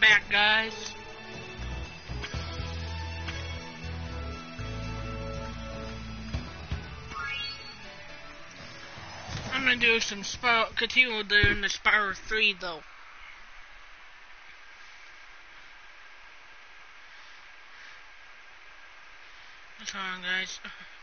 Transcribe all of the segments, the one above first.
back, guys. I'm gonna do some Spyro, continue doing the Spyro 3 though. What's wrong, guys?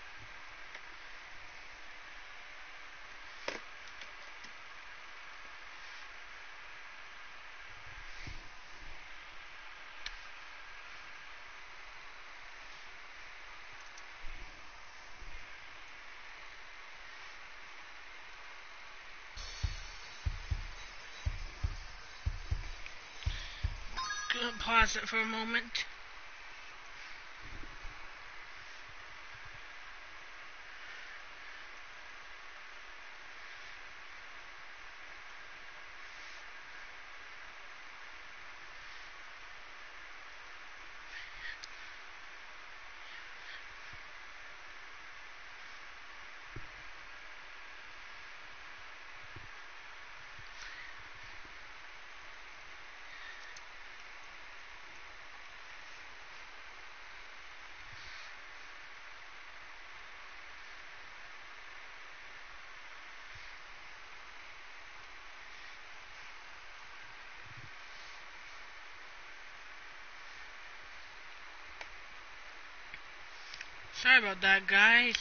Pause it for a moment. Sorry about that, guys.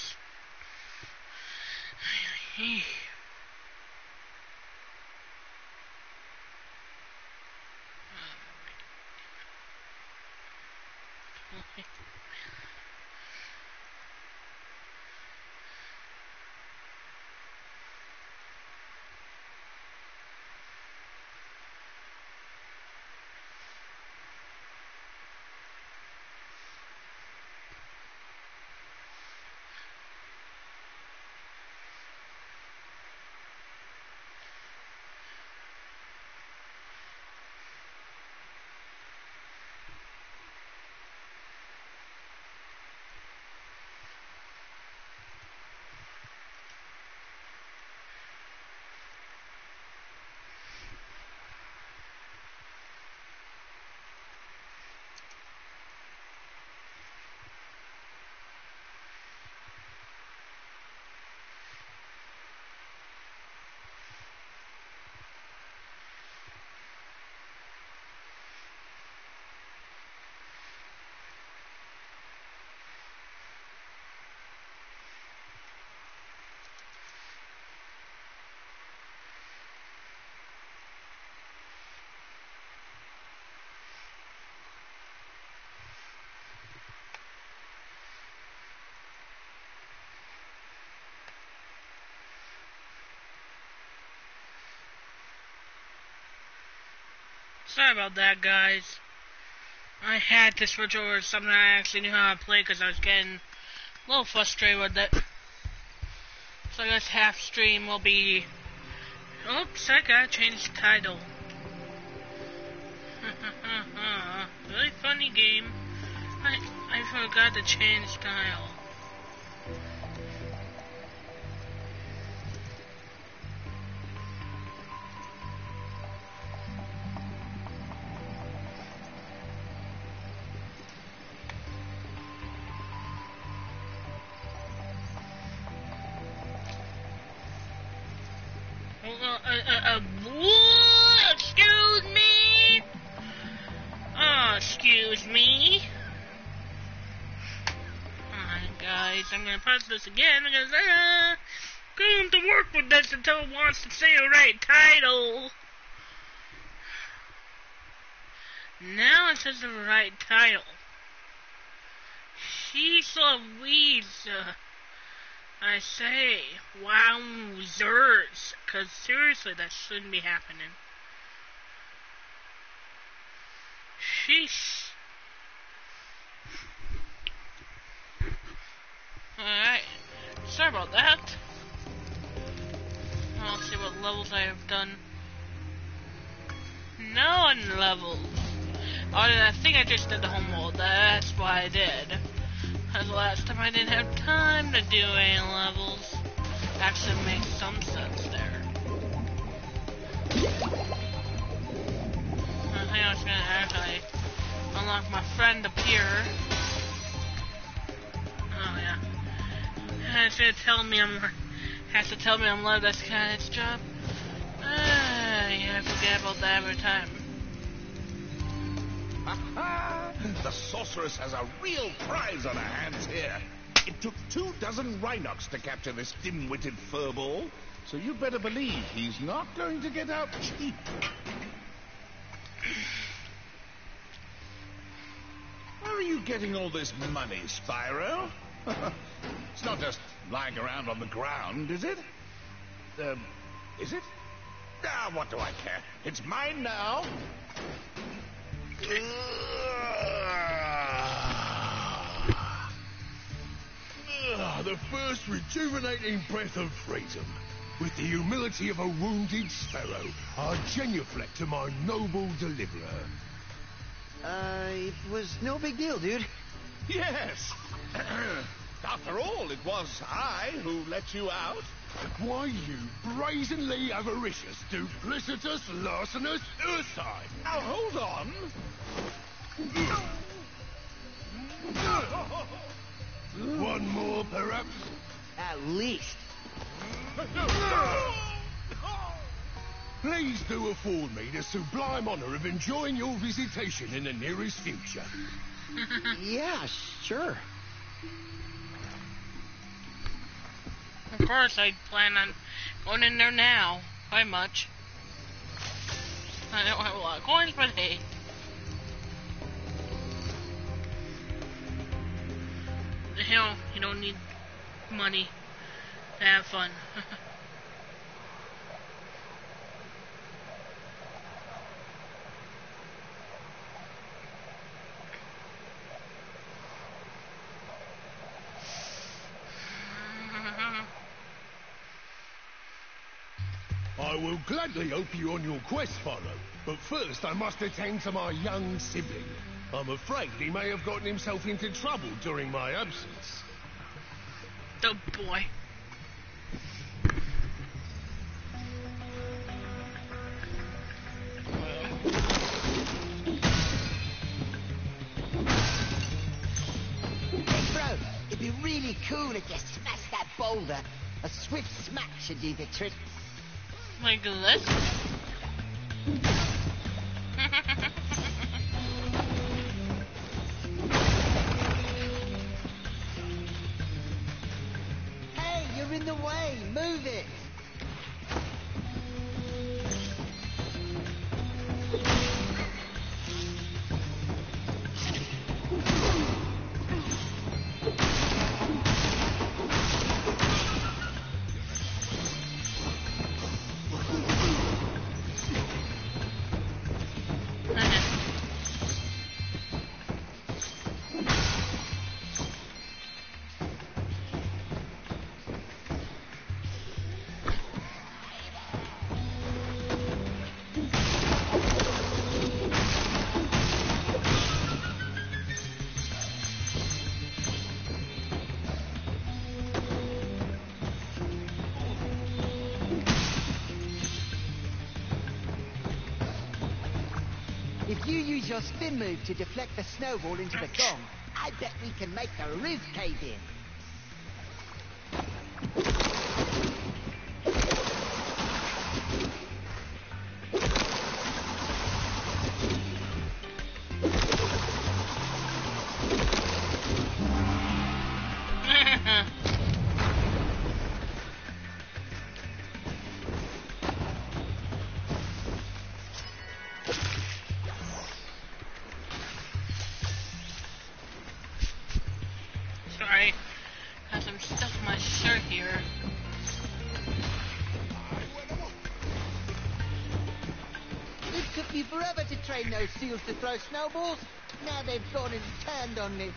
Sorry about that, guys. I had to switch over to something I actually knew how to play because I was getting a little frustrated with it. So I guess half stream will be... Oops, I gotta change the title. Really funny game. I forgot to change title. Excuse me? Oh, excuse me. Alright, guys, I'm gonna press this again because, going to work with this until it wants to say the right title. Now it says the right title. She's Louise. I say, wowzers, because seriously, that shouldn't be happening. Sheesh. Alright, sorry about that. Let's see what levels I have done. No levels. Oh, I think I just did the home world, that's why I did. Because last time I didn't have time to do any levels. Actually makes some sense there. I think I was gonna add unlock my friend up here. Oh yeah. It's gonna tell me has to tell me I'm low. That's kind of its job. Yeah, I forget about that every time. The sorceress has a real prize on her hands here. It took 24 Rhynocs to capture this dim-witted furball, so you better believe he's not going to get out cheap. Where are you getting all this money, Spyro? It's not just lying around on the ground, is it? Is it? Ah, what do I care? It's mine now. The first rejuvenating breath of freedom. With the humility of a wounded sparrow, I genuflect to my noble deliverer. It was no big deal, dude. Yes. After all, it was I who let you out. Why, you brazenly avaricious, duplicitous, larcenous ursine! Now, hold on. One more, perhaps? At least. Please do afford me the sublime honor of enjoying your visitation in the nearest future. Yeah, sure. Of course, I plan on going in there now. By much. I don't have a lot of coins, but hey. Hell, you don't need money to have fun. I will gladly help you on your quest, Philo, but first I must attend to my young sibling. I'm afraid he may have gotten himself into trouble during my absence. Oh boy. Hey, bro, it'd be really cool if you smashed that boulder. A swift smack should do the trick. Like this? Hey, you're in the way. Move it. If you use your spin move to deflect the snowball into the gong, I bet we can make the roof cave in. Sorry. Got some stuff in my shirt here. It took me forever to train those seals to throw snowballs. Now they've gone and turned on me.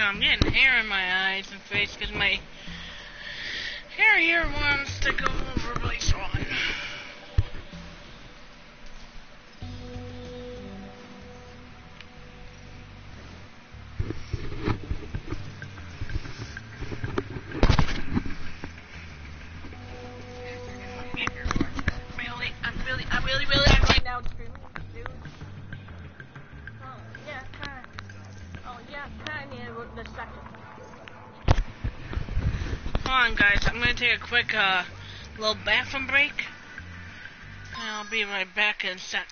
So I'm getting hair in my eyes and face because my hair here wants to go over place on. I'm right now streaming, dude. Oh, yeah, kinda. Oh, yeah, kinda the second. Hold on, guys. I'm gonna take a quick, little bathroom break. And I'll be right back in a sec.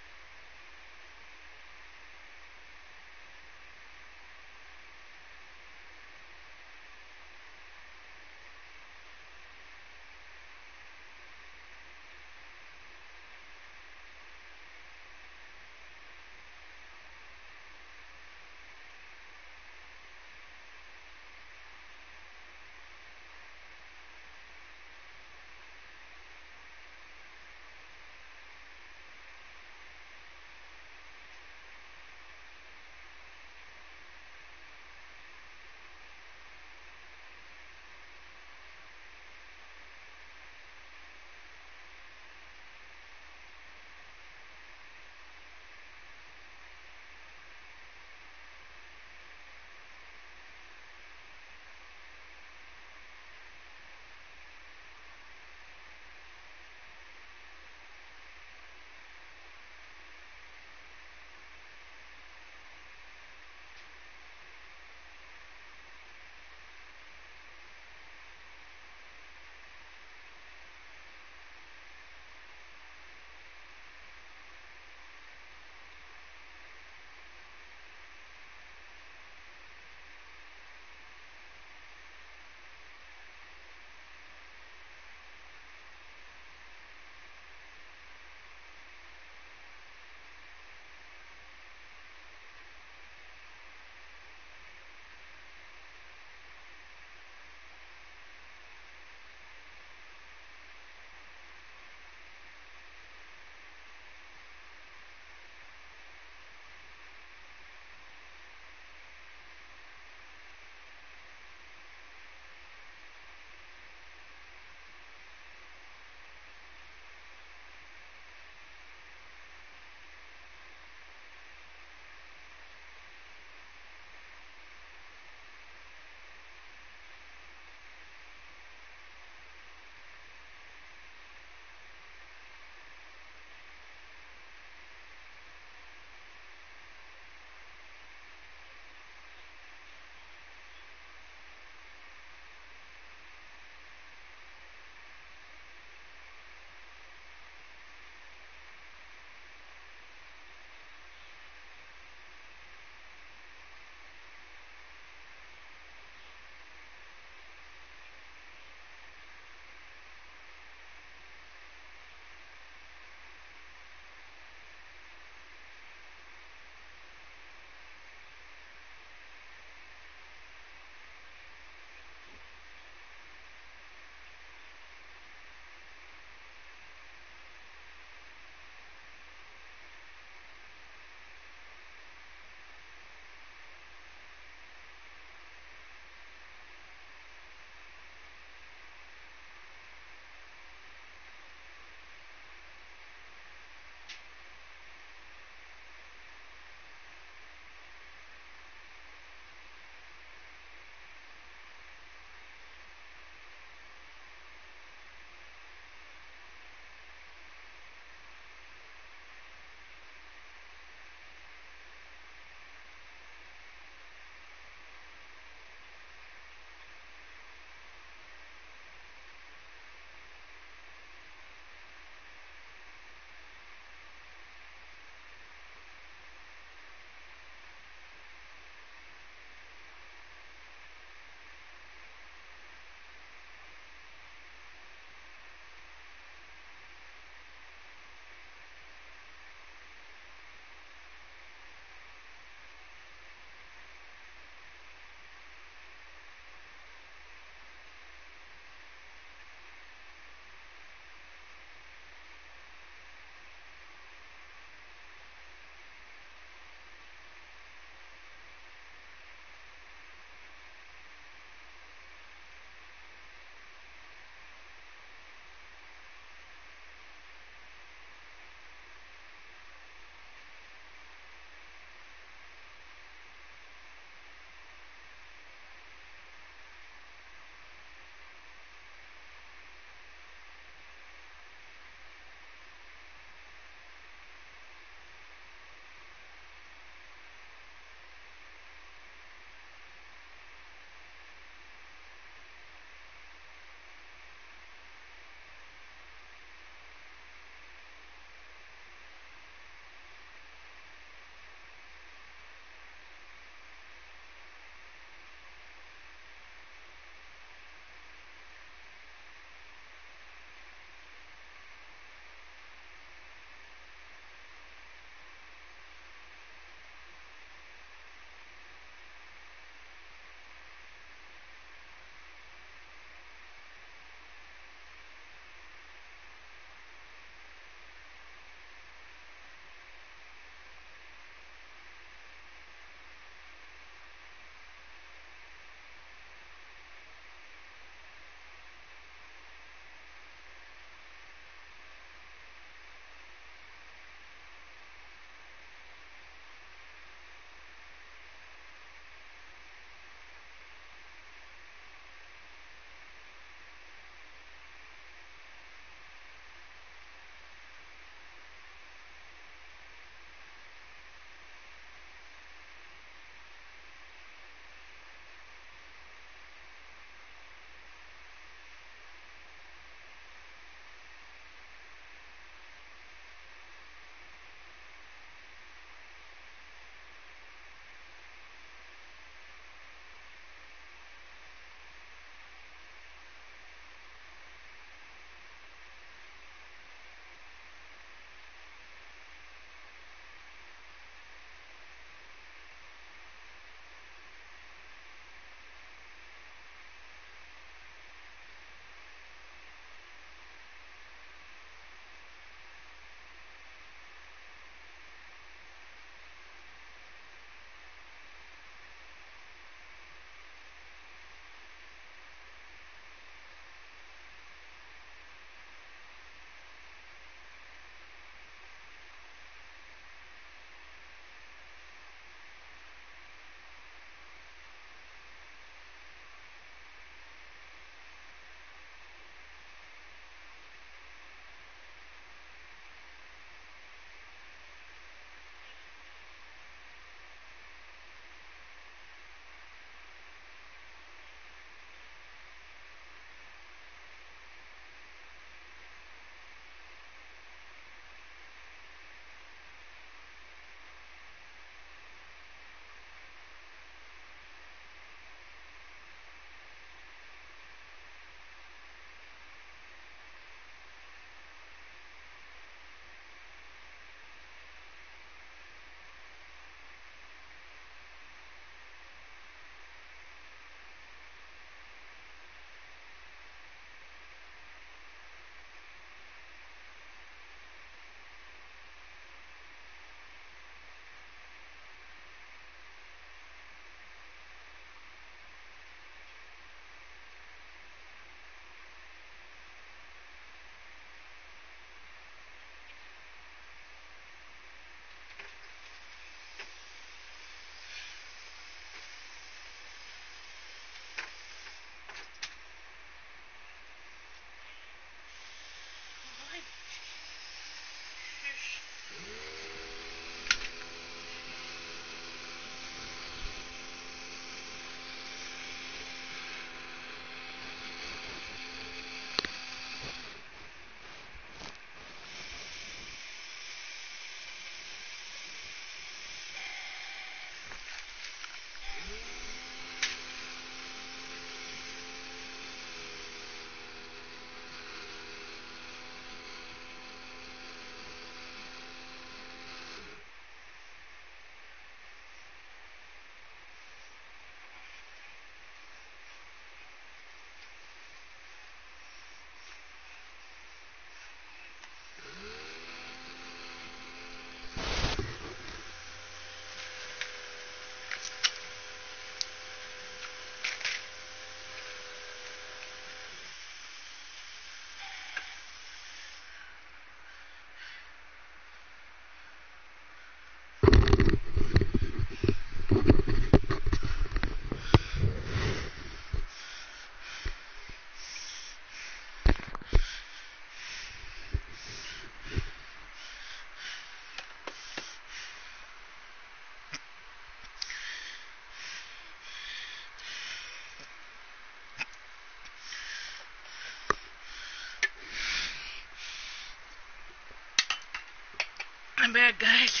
I'm back, guys.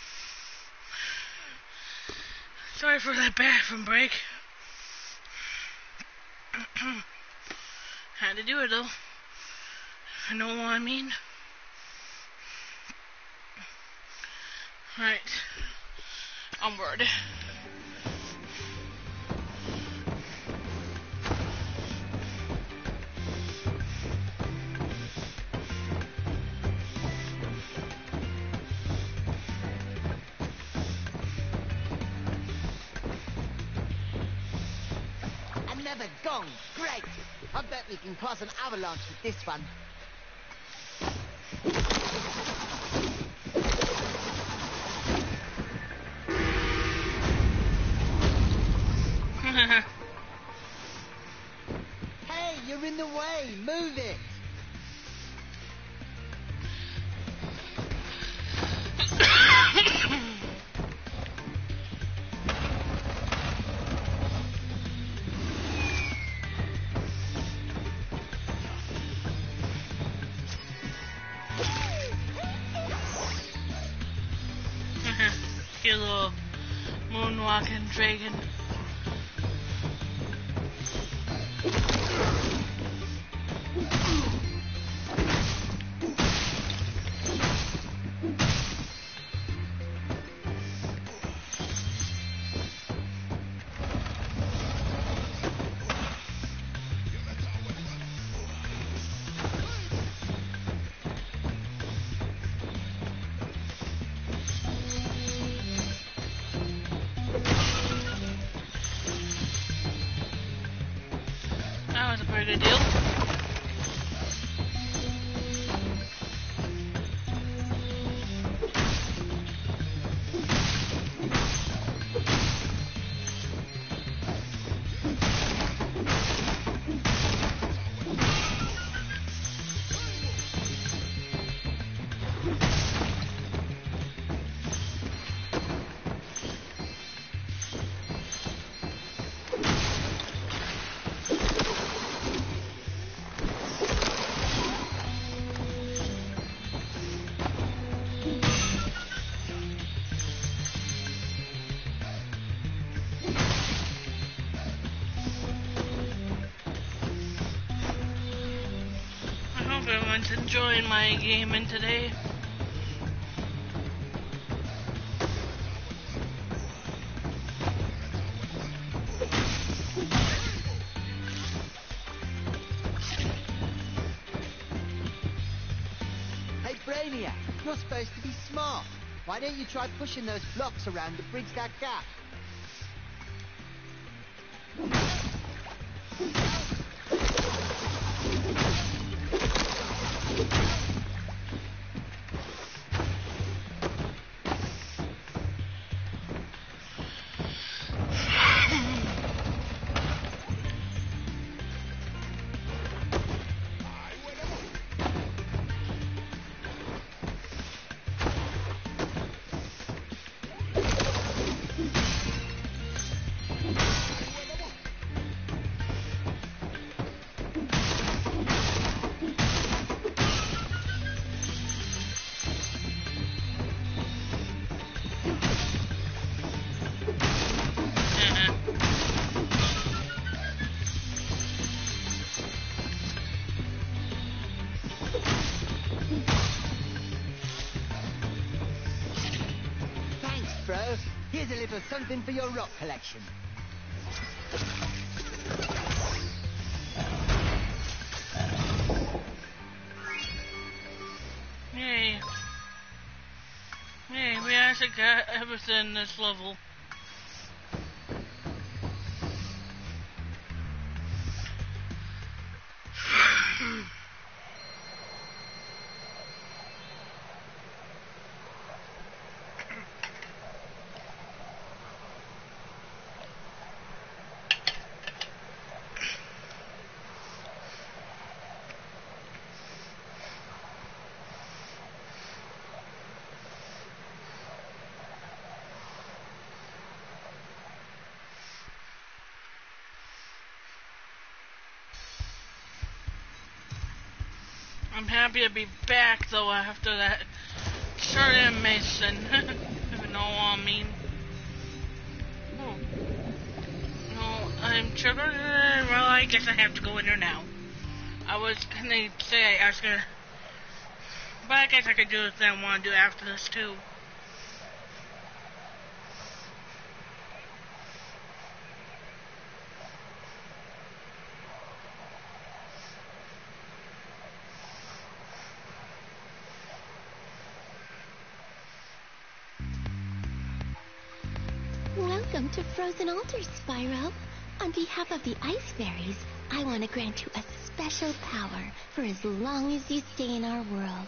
Sorry for that bathroom break. Had to do it though. I know what I mean. Right. Onward. Another gong. Great. I bet we can cause an avalanche with this one. Hey, you're in the way. Move it. Get a little moonwalking dragon. That was a pretty good deal. I hope everyone's enjoying my gaming today. Hey, Brainiac, you're supposed to be smart. Why don't you try pushing those blocks around to bridge that gap? Thanks, bro. Here's a little something for your rock collection. Yay. Yay, we actually got everything in this level. I'm happy to be back though after that Sure am, Mason. You know what I mean? Oh. No, I'm tripping. Well, I guess I have to go in there now. I was gonna say, but I guess I could do the thing I want to do after this, too. Welcome to Frozen Altars, Spyro. On behalf of the Ice Fairies, I want to grant you a special power for as long as you stay in our world.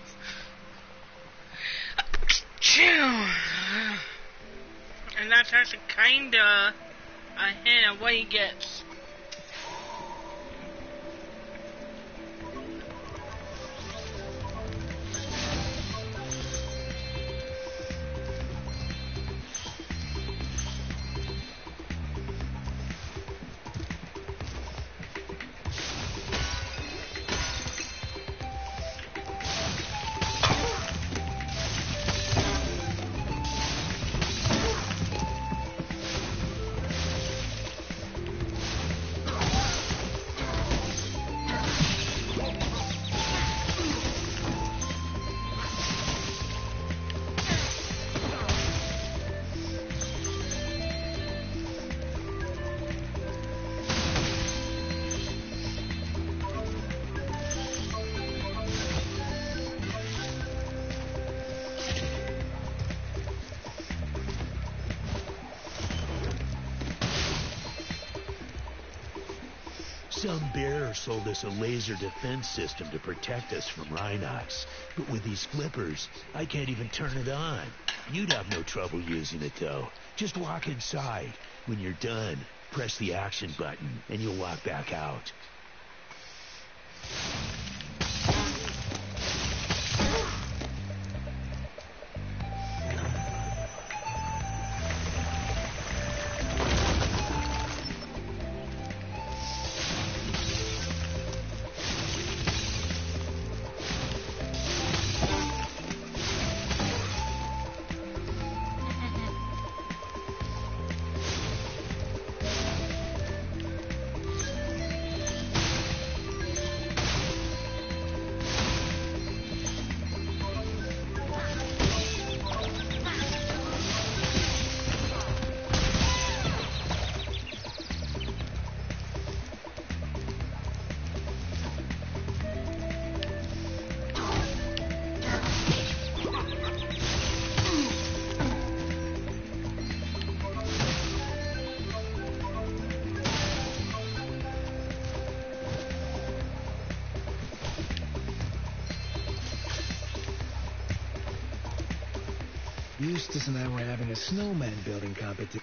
And that's actually kinda a hint of what he gets. Some bearer sold us a laser defense system to protect us from Rhinox. But with these flippers, I can't even turn it on. You'd have no trouble using it, though. Just walk inside. When you're done, press the action button, and you'll walk back out. Eustace and I were having a snowman building competition.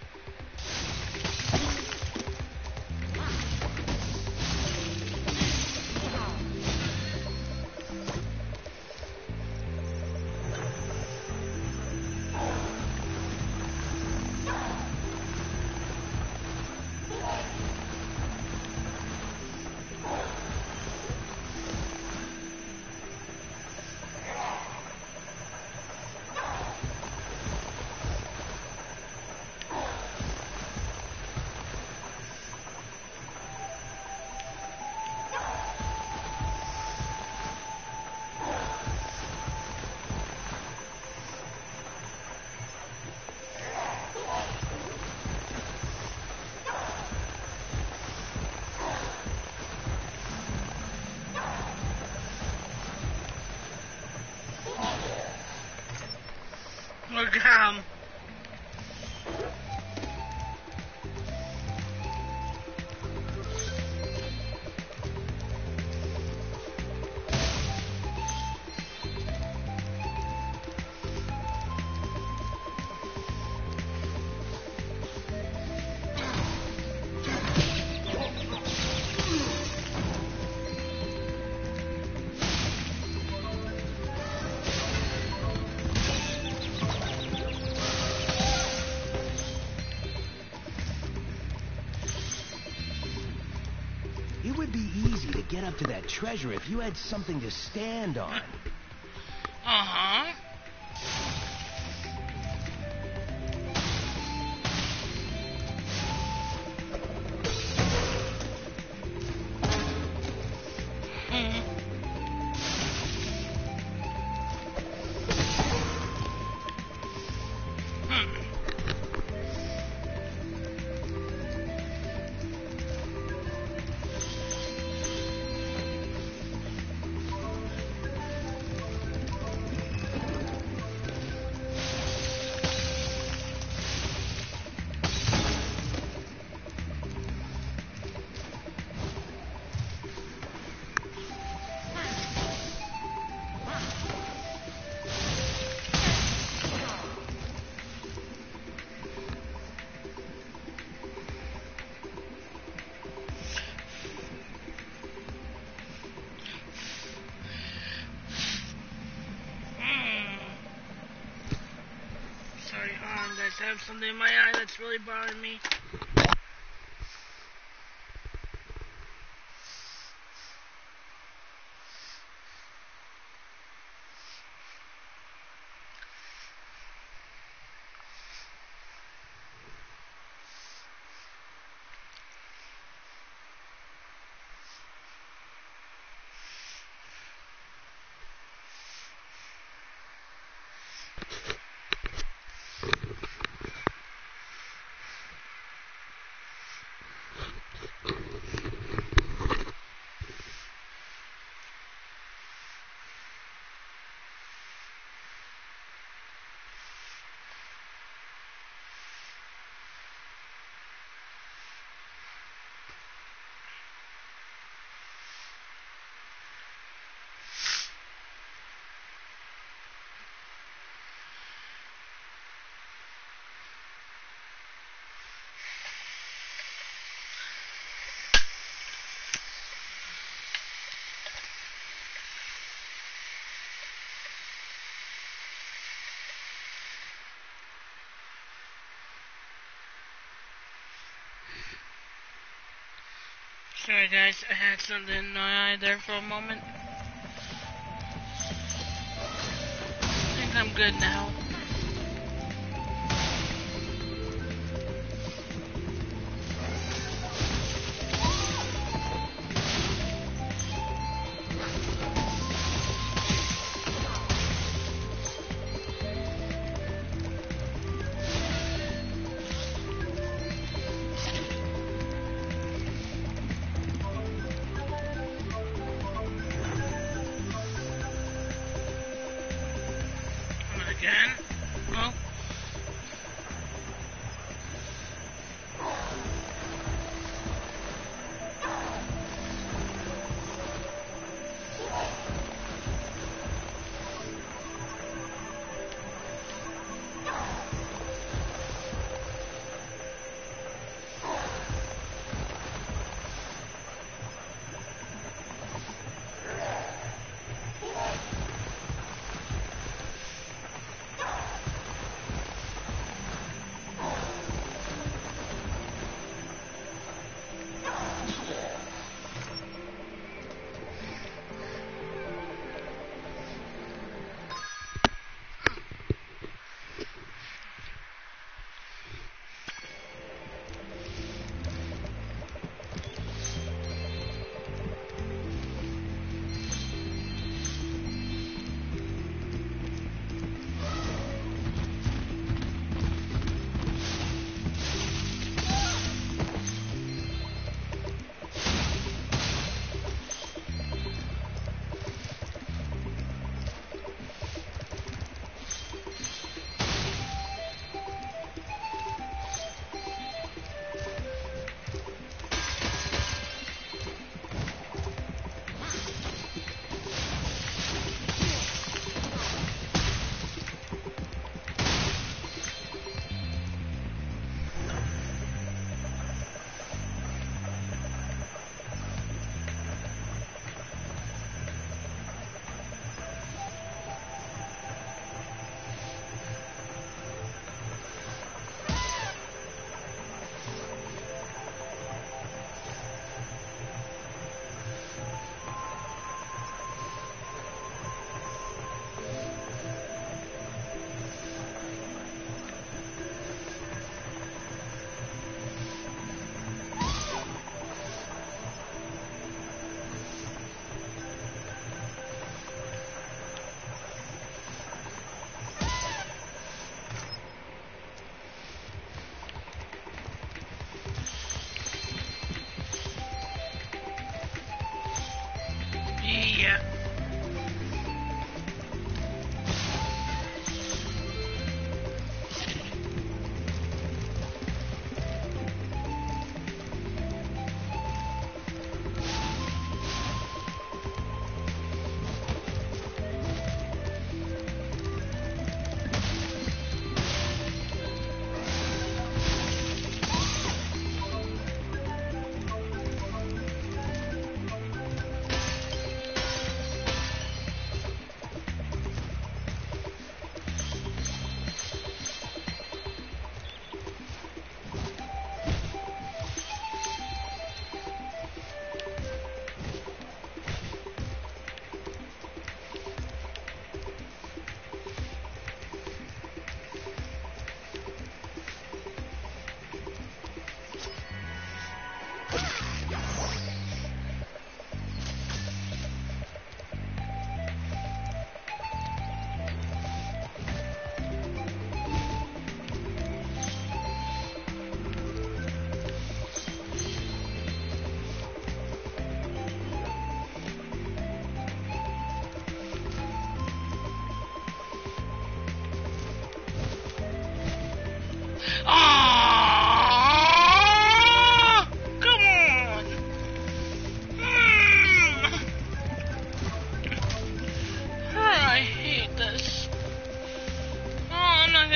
Look at him. It would be easy to get up to that treasure if you had something to stand on. Uh-huh. Sorry, guys, I have something in my eye that's really bothering me. Sorry guys, I had something in my eye there for a moment. I think I'm good now. Again?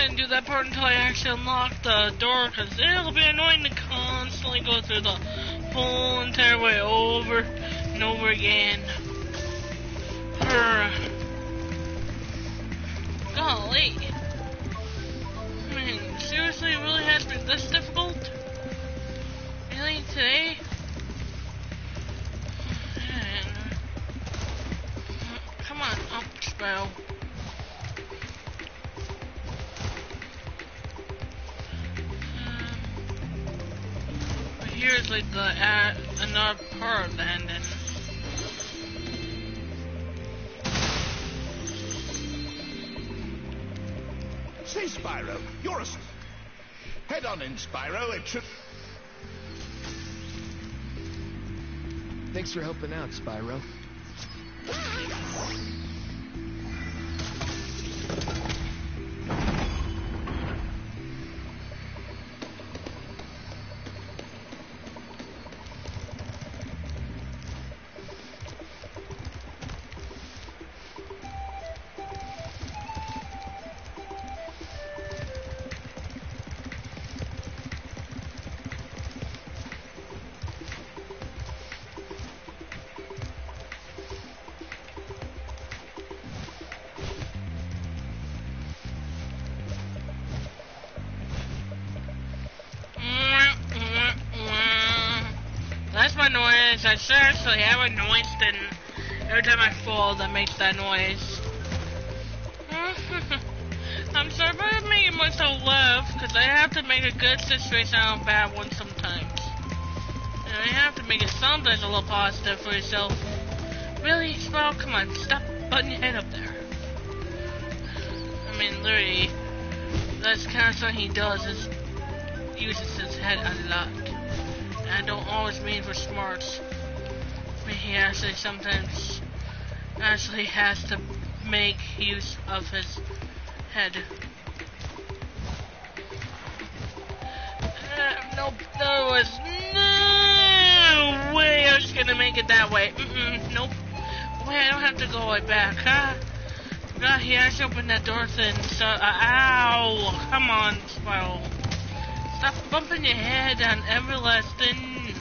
didn't do that part until I actually unlocked the door, because it'll be annoying to constantly go through the whole entire way over and over again. Golly. I mean, seriously, it really has to be this difficult? Really, today? Man. Come on, up, Spell. Here's like the another part of the ending. Say, Spyro, you're a... Head on in, Spyro. It should... Thanks for helping out, Spyro. That's my noise. I seriously have a noise, then every time I fall, that makes that noise. I'm sorry, but I'm making myself laugh, because I have to make a good situation sound bad one sometimes. And I have to make it sometimes a little positive for yourself. Really? Well, come on, stop butting your head up there. I mean, literally, that's kind of something he does, is uses his head a lot. And I don't always mean for smarts. I mean, he actually sometimes actually has to make use of his head. Nope, there was no way I was gonna make it that way. Nope. Wait, I don't have to go way back, huh? God, he actually opened that door thing, so, ow! Come on, Spiral. Stop bumping your head on everlasting.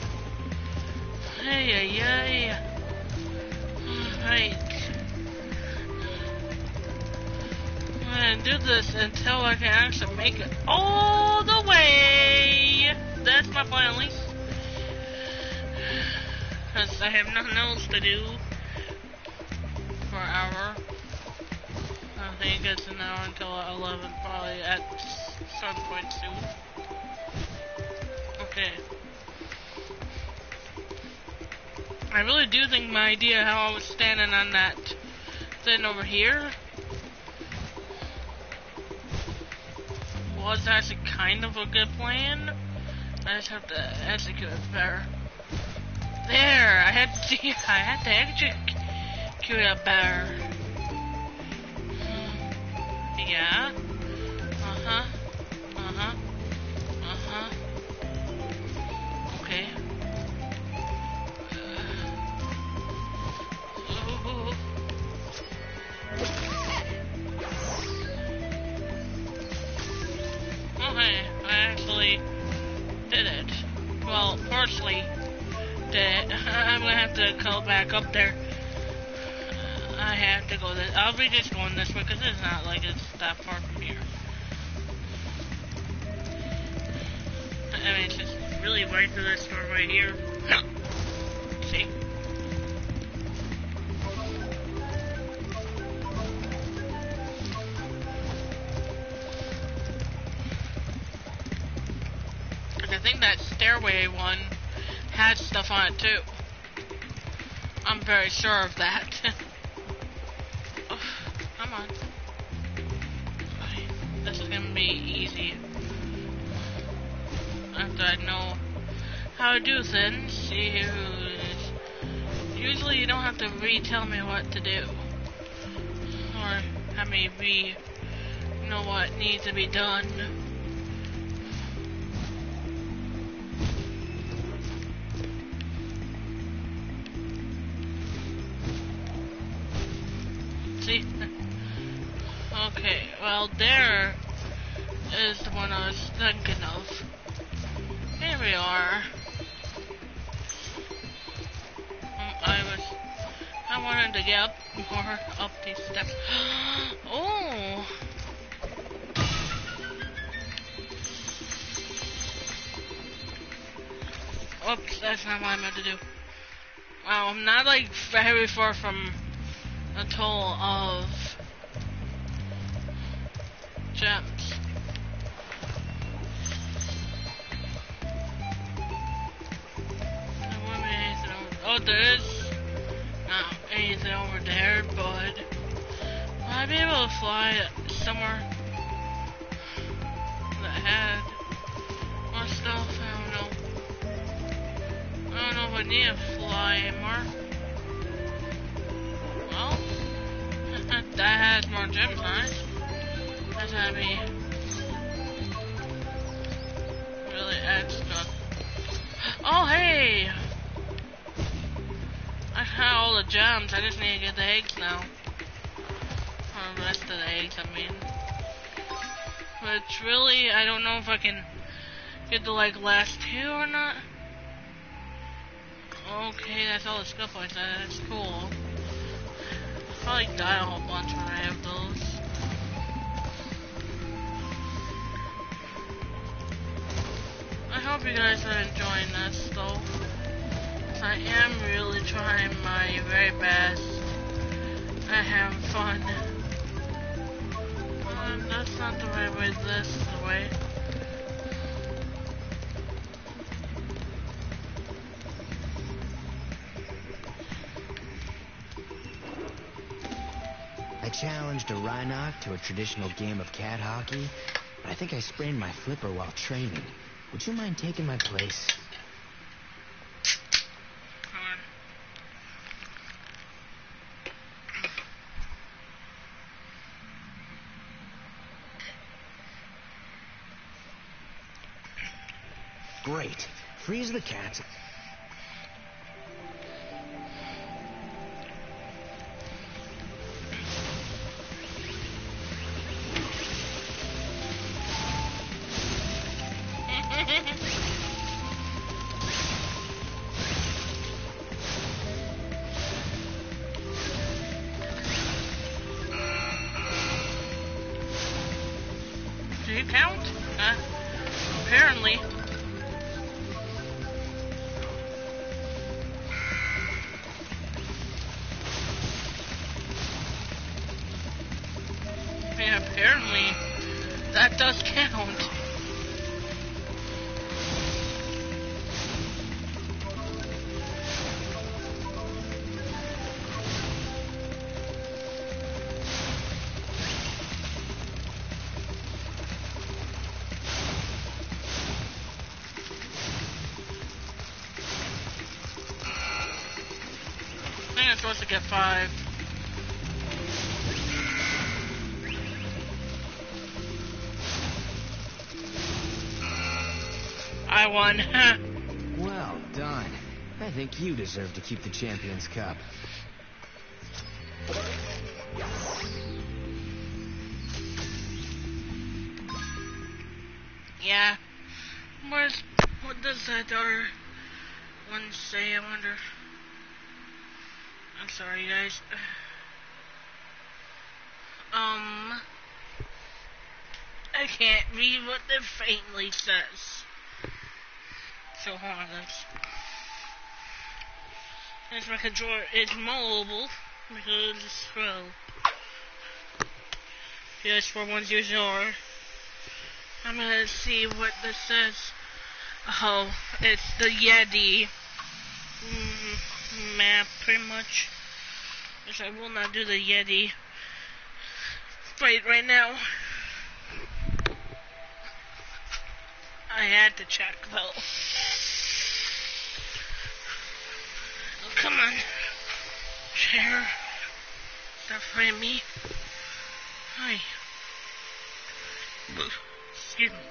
Hey. Right. I'm gonna do this until I can actually make it all the way. That's my plan, at least. Because I have nothing else to do for an hour. I think it's an hour until 11, probably at some point soon. Okay. I really do think my idea how I was standing on that thing over here was actually kind of a good plan. I just have to execute it better. There! I had to execute it better. Yeah. Okay. Okay, I actually did it. Well, partially did it. I'm gonna have to go back up there. I have to go this. I'll be just going this way because it's not like it's that far from here. I mean, it's just really right to this door right here. See? Because I think that stairway one had stuff on it too. I'm very sure of that. Oh, come on. Okay, this is gonna be easy. After I know how to do things, usually you don't have to retell me what to do. Or have me know what needs to be done. See? Okay, well there is the one I was thinking of. Here we are. I wanted to get up these steps. Oh! Oops, that's not what I meant to do. Wow, I'm not like very far from a total of gems. Oh, there is not anything over there, but will I be able to fly somewhere that had more stuff? I don't know if I need to fly anymore. Well, that has more gems on it. That's gonna be really extra. Oh, hey! I have all the gems, I just need to get the eggs now. Or the rest of the eggs, I mean. Which really, I don't know if I can get the like last two or not. Okay, that's all the skill points, that's cool. Probably die a whole bunch when I have those. I hope you guys are enjoying this though. I am really trying my very best. I have fun. That's not the right way, this is the way. I challenged a Rhinoc to a traditional game of cat hockey, but I think I sprained my flipper while training. Would you mind taking my place? Great. Freeze the cats. Do you count? Apparently. Yeah, apparently that does count. I think I'm supposed to get 5. I won. Well done. I think you deserve to keep the Champions Cup. Yeah. What does that other one say, I wonder? I'm sorry, guys. I can't read what it faintly says. So hold on, guys. As my controller is mobile because it's slow. PS4100. I'm gonna see what this says. Oh, it's the Yeti map, pretty much. Which I will not do the Yeti fight right now. I had to check though. Oh, come on. Share. Stop fighting me. Hi. Excuse me.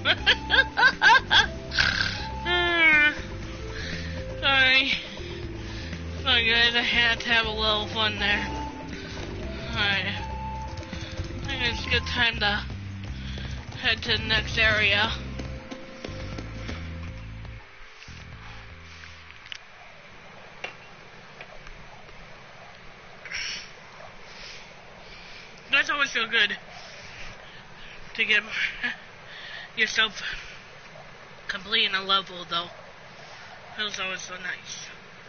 Sorry. Sorry guys, I had to have a little fun there. Alright. I think it's a good time to head to the next area. That's always so good to get yourself completing a level, though. Feels always so nice.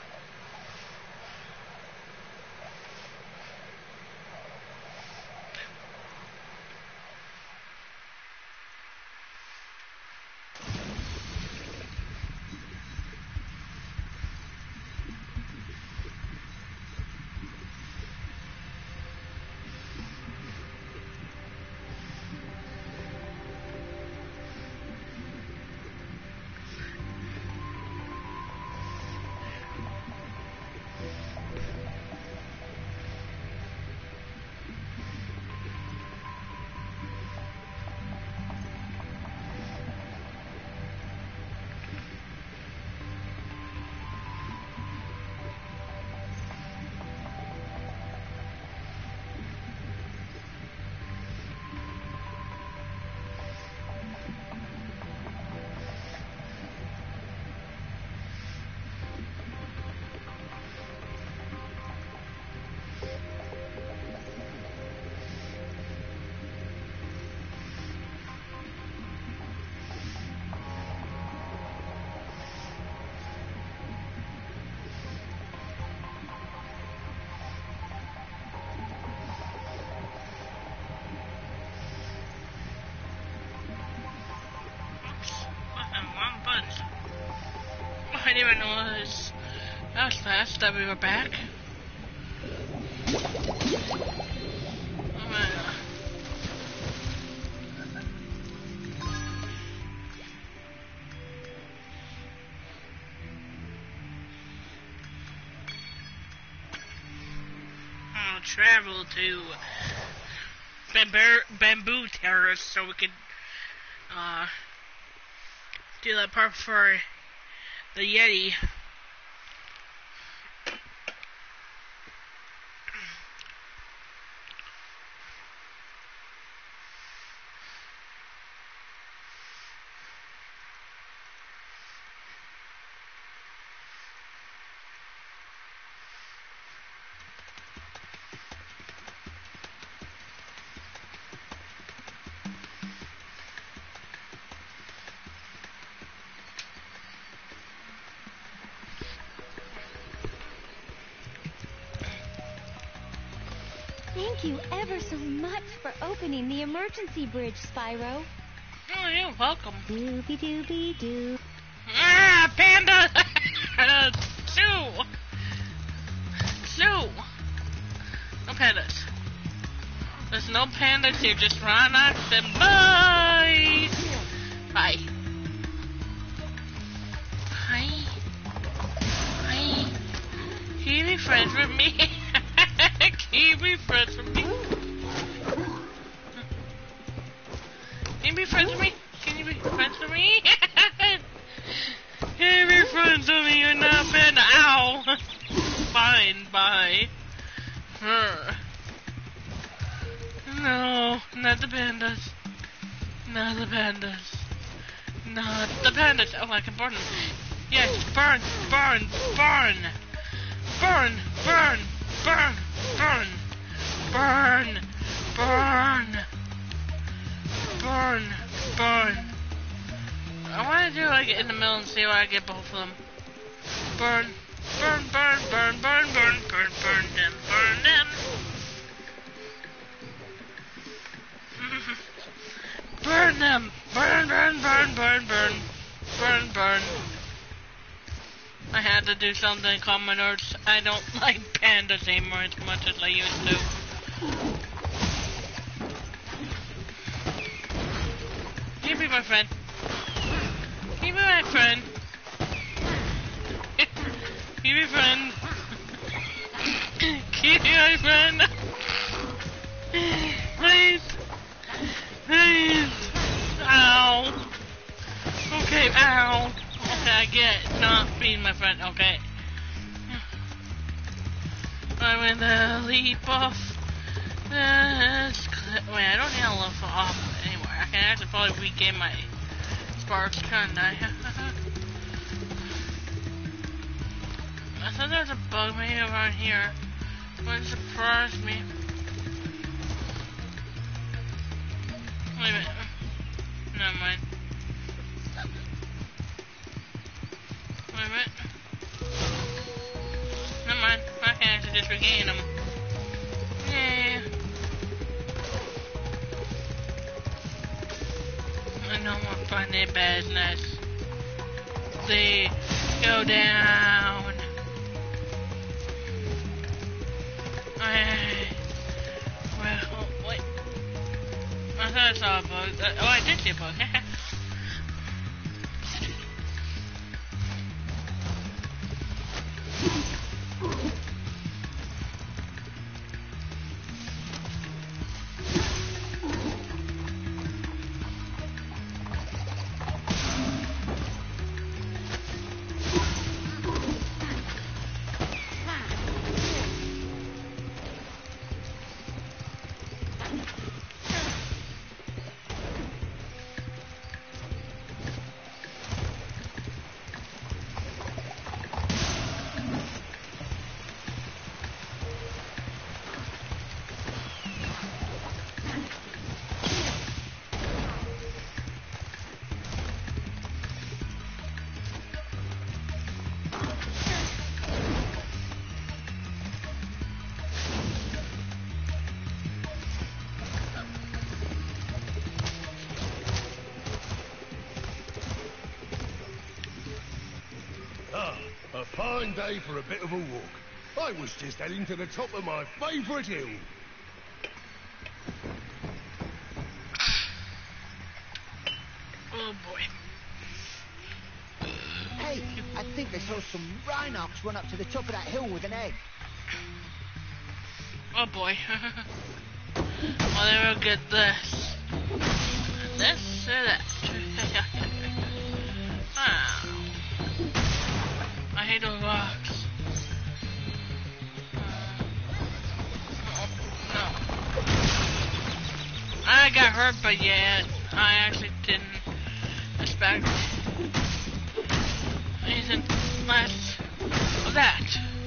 I didn't even notice that was fast that we were back. I'll travel to Bamboo Terrace so we could do that part for the Yeti. Thank you ever so much for opening the emergency bridge, Spyro. Oh, you're welcome. Doobie-doobie-doo. Ah, panda! Sue! Sue! No pandas. There's no pandas here, just Rhinox and bye! Bye. Hi. Hi. Can you be friends with me? Can you be friends with me? Can you be friends with me? Can you be friends with me? Can you be friends with me? You're not a panda. Ow! Fine, bye. No, not the pandas. Not the pandas. Not the pandas. Oh, I can burn them. Yes, burn, burn, burn. Burn, burn, burn, burn. Burn, burn. Burn, burn. I want to do like in the middle and see where I get both of them. Burn, burn, burn, burn, burn, burn, burn, burn them, burn them. Burn them! Burn, burn, burn, burn, burn. Burn, burn. I had to do something to calm my nerves. I don't like pandas anymore as much as I used to. Can you be my friend? Can you be my friend? Can you be friend? Can you be my friend? Please. Please. Ow. save. Ow! Okay, I get it. Not being my friend. Okay. I'm in the leap off this clip. Wait, I don't need to level off anymore. I can actually probably regain my sparks, can't I? I thought there was a bug maybe around here. Wouldn't surprise me. Wait a minute. Never mind. Wait a minute. Never mind. I can actually just regain them. Yeah. I know I'm finding business. They go down. Well, wait. I thought I saw a bug. Oh, I did see a bug. A fine day for a bit of a walk. I was just heading to the top of my favourite hill. Oh boy. Hey, I think I saw some Rhinox run up to the top of that hill with an egg. Oh boy. Well, they will get this. This or that. Wow. I hate those rocks. No. I got hurt, but yeah, I actually didn't expect anything less of that.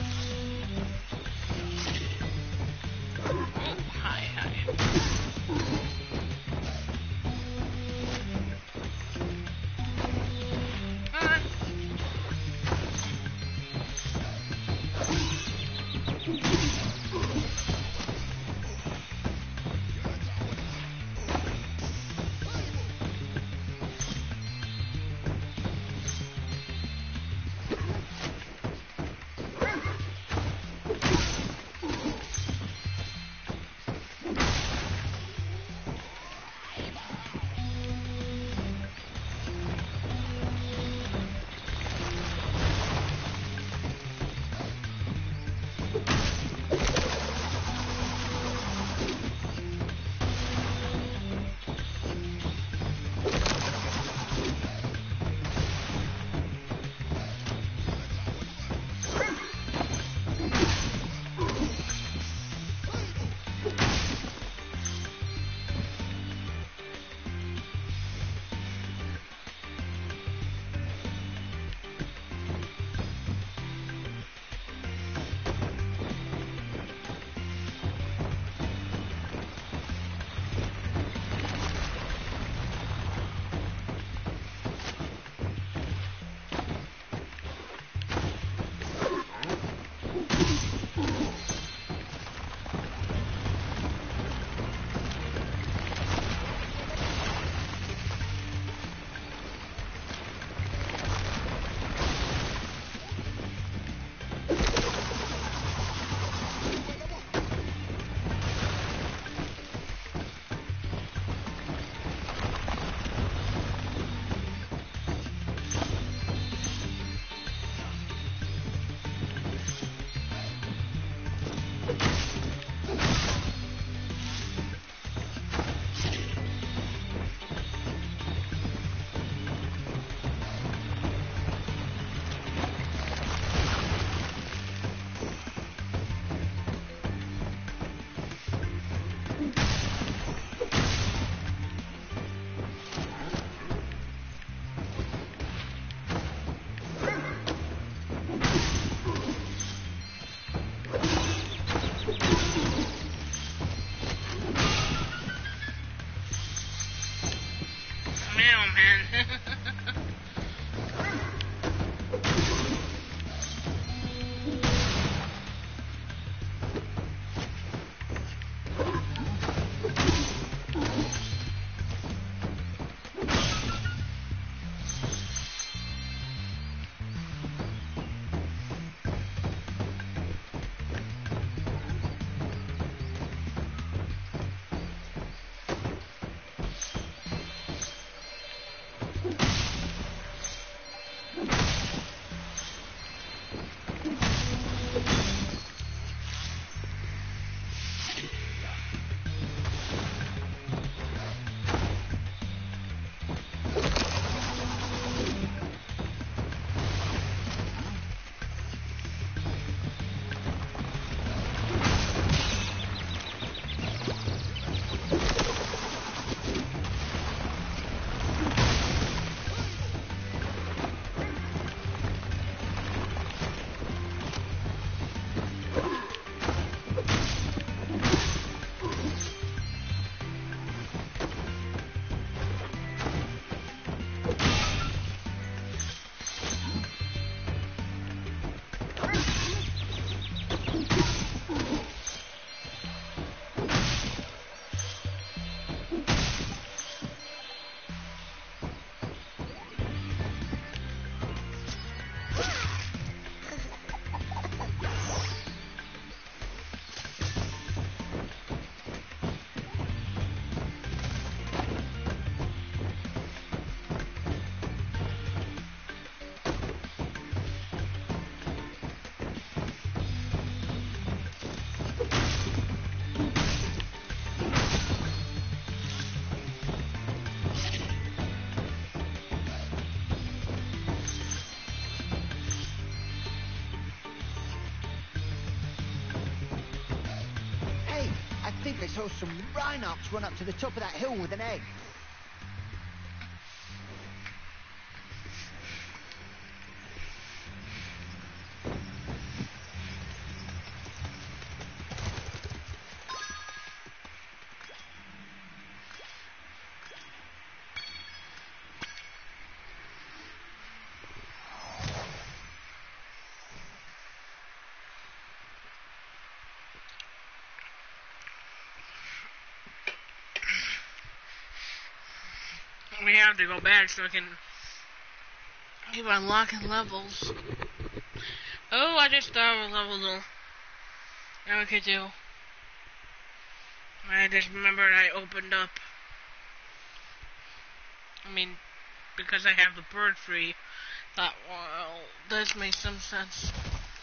Oh, hi. saw some Rhinox run up to the top of that hill with an egg. We have to go back so we can keep unlocking levels. Oh, I just thought of a level though that we could do. I just remembered I opened up. I mean, because I have the bird free, thought, well, this makes some sense.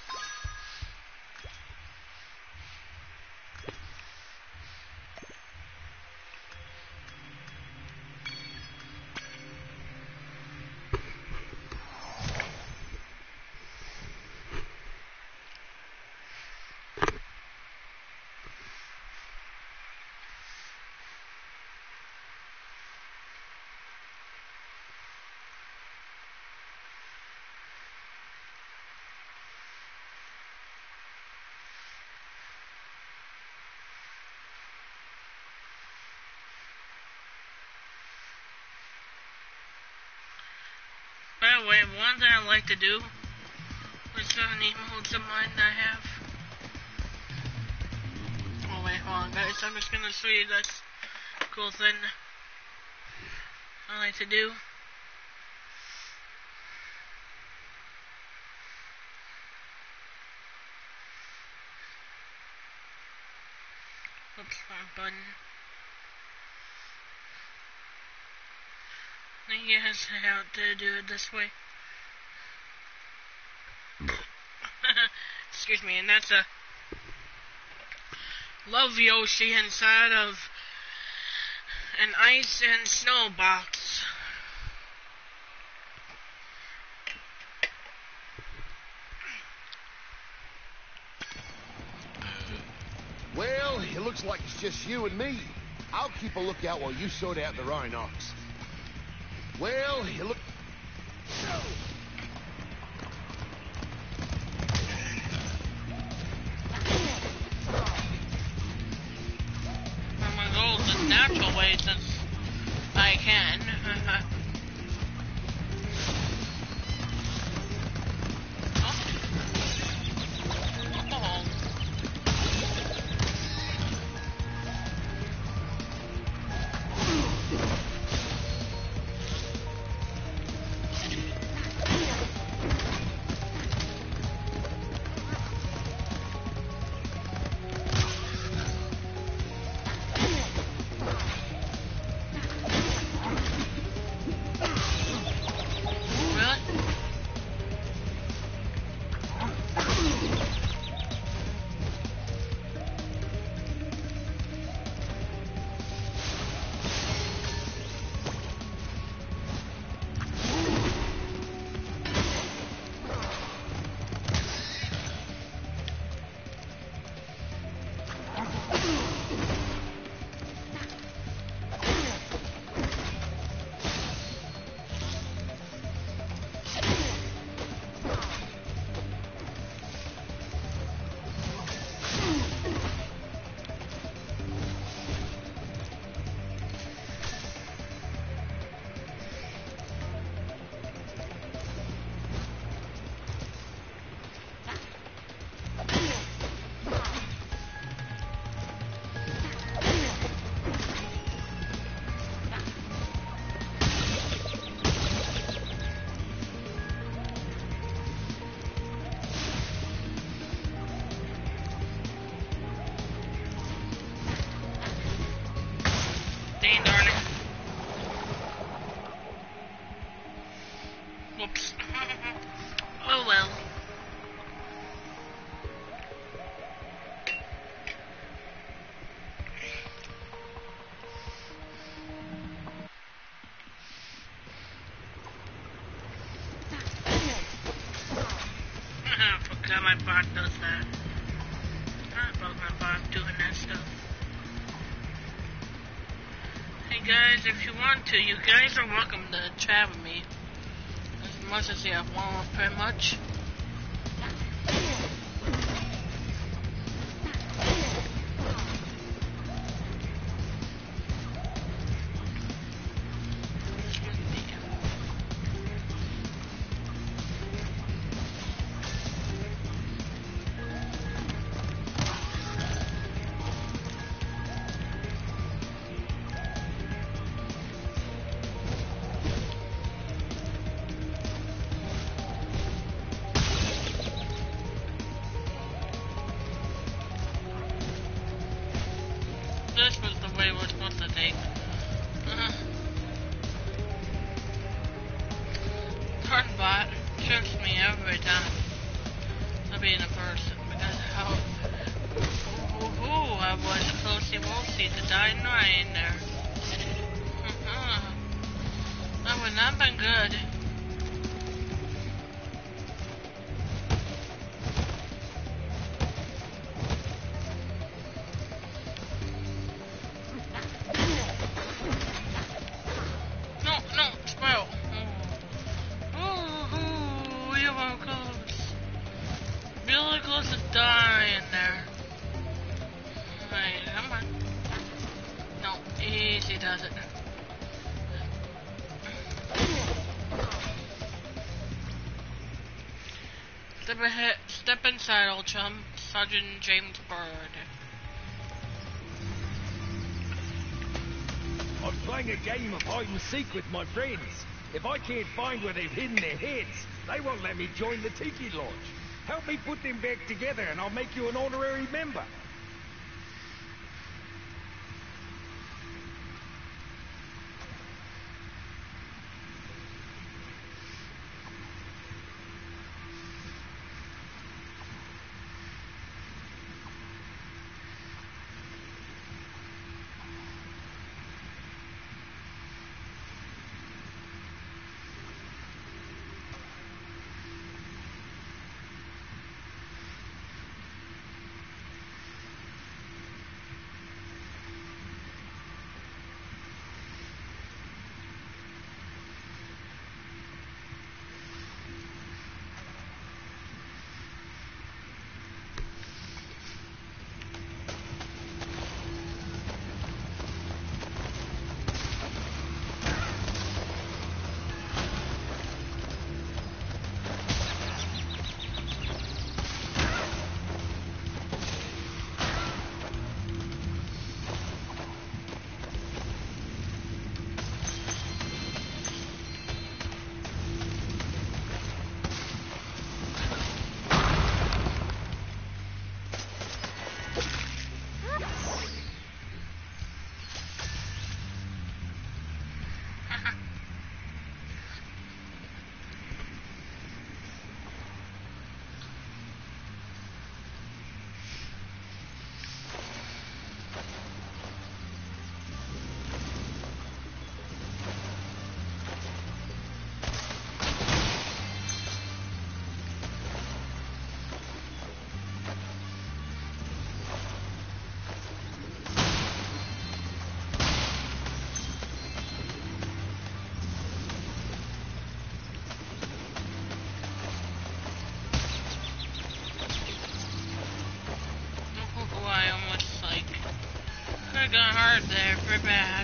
By the way, one thing I like to do with certain emotes of mine that I have. Oh wait, hold on guys, I'm just gonna show you this cool thing I like to do. Oops, wrong button. Yes, I have to do it this way. Excuse me, and that's a Love Yoshi inside of an ice and snow box. Well, it looks like it's just you and me. I'll keep a lookout while you sort out the Rhinox. Well, you look... I'm gonna go the natural way since I can. Dang darn it. Whoops. Oh well. I forgot my bot does that. I broke my bot doing that stuff. guys, if you want to, you guys are welcome to chat with me. As much as you want, pretty much. This was the way we're supposed to take. Turnbot tricks me every time. I'll be in a person because of how I was closey wolsey to die 9 there. That would not been good. Does it? Step inside, old chum. Sergeant James Bird. I'm playing a game of hide and seek with my friends. If I can't find where they've hidden their heads, they won't let me join the Tiki Lodge. Help me put them back together and I'll make you an honorary member. Got hard there, pretty bad.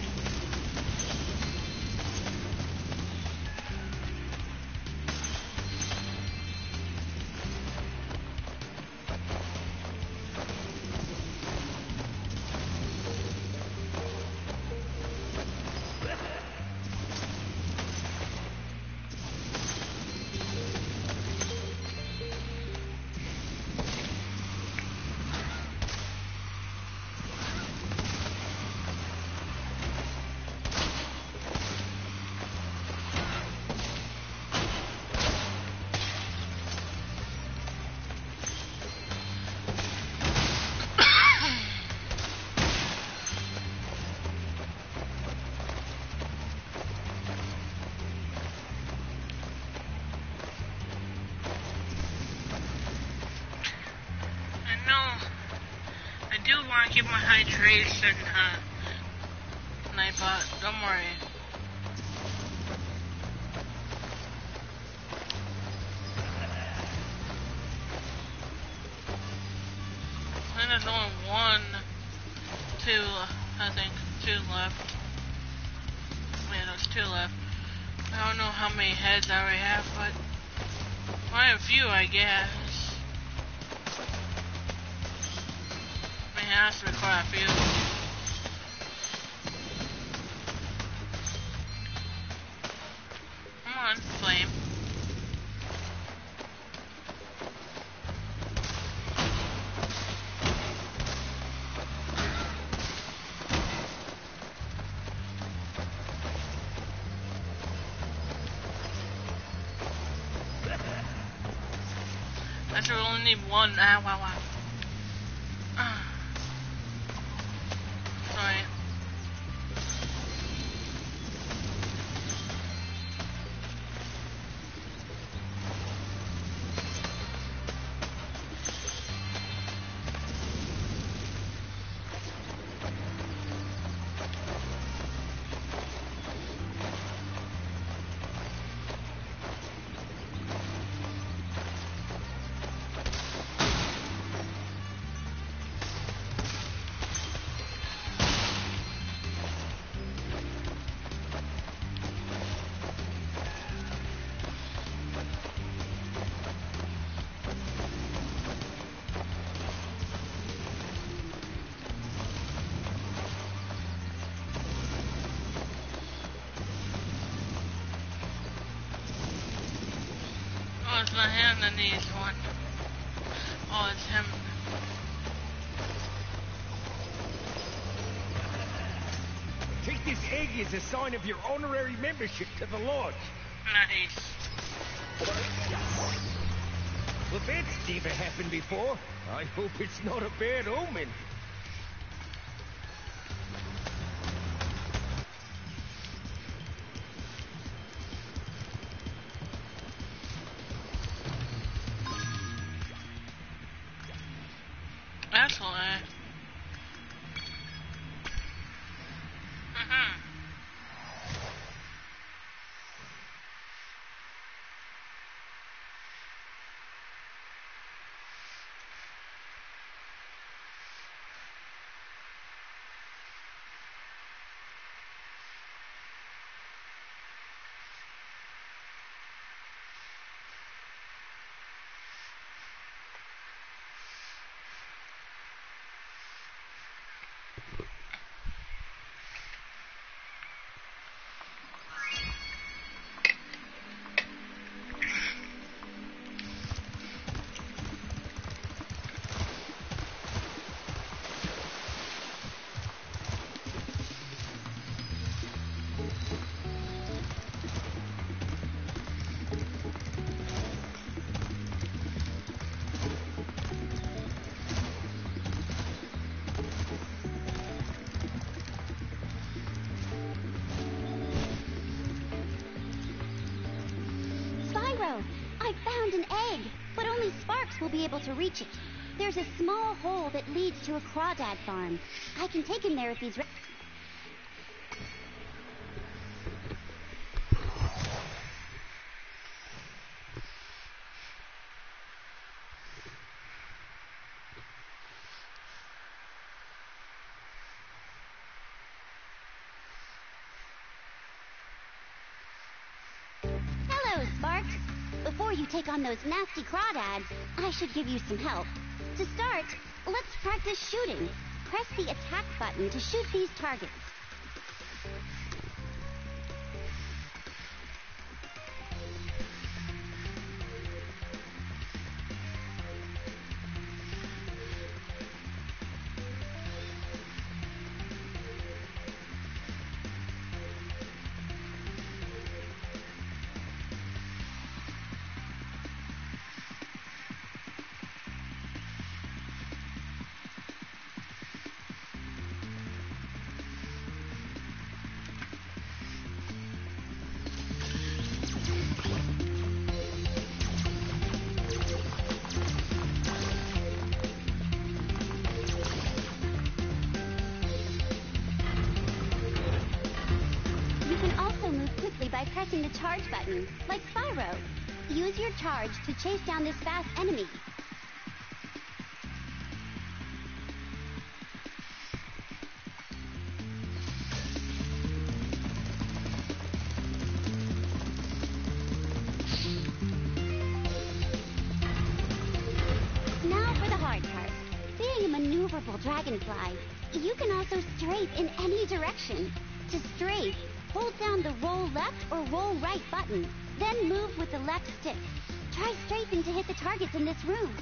I do want to keep my hydration Nightbot. Don't worry. And there's only I think, two left. Yeah, there's two left. I don't know how many heads I already have, but quite a few, I guess. I mean, it has to be quite a few. Come on, flame. I should only need one. Ah, wow. Sorry. Oh, it's not him that needs one. Oh, it's him. Take this egg as a sign of your honorary membership to the lodge. Nice. Well, that's never happened before. I hope it's not a bad omen. Excellent. I found an egg, but only Sparks will be able to reach it. There's a small hole that leads to a crawdad farm. I can take him there if he's ready. Hello, Sparks. Before you take on those nasty crawdads, I should give you some help. To start, let's practice shooting. Press the attack button to shoot these targets. charge button, like Spyro. Use your charge to chase down this fast enemy. Now for the hard part. Being a maneuverable dragonfly, you can also strafe in any direction. To strafe, hold down the roll left or roll right button, then move with the left stick. Try strafing to hit the targets in this room.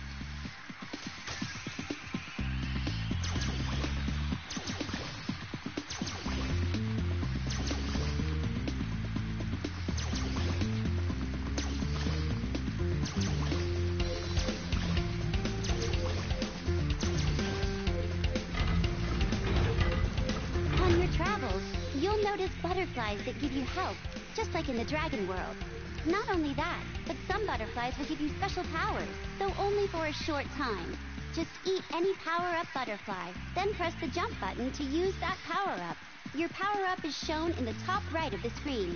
On your travels, you'll notice butterflies that give you help, just like in the dragon world. Not only that, but some butterflies will give you special powers, though only for a short time. Just eat any power-up butterfly, then press the jump button to use that power-up. Your power-up is shown in the top right of the screen.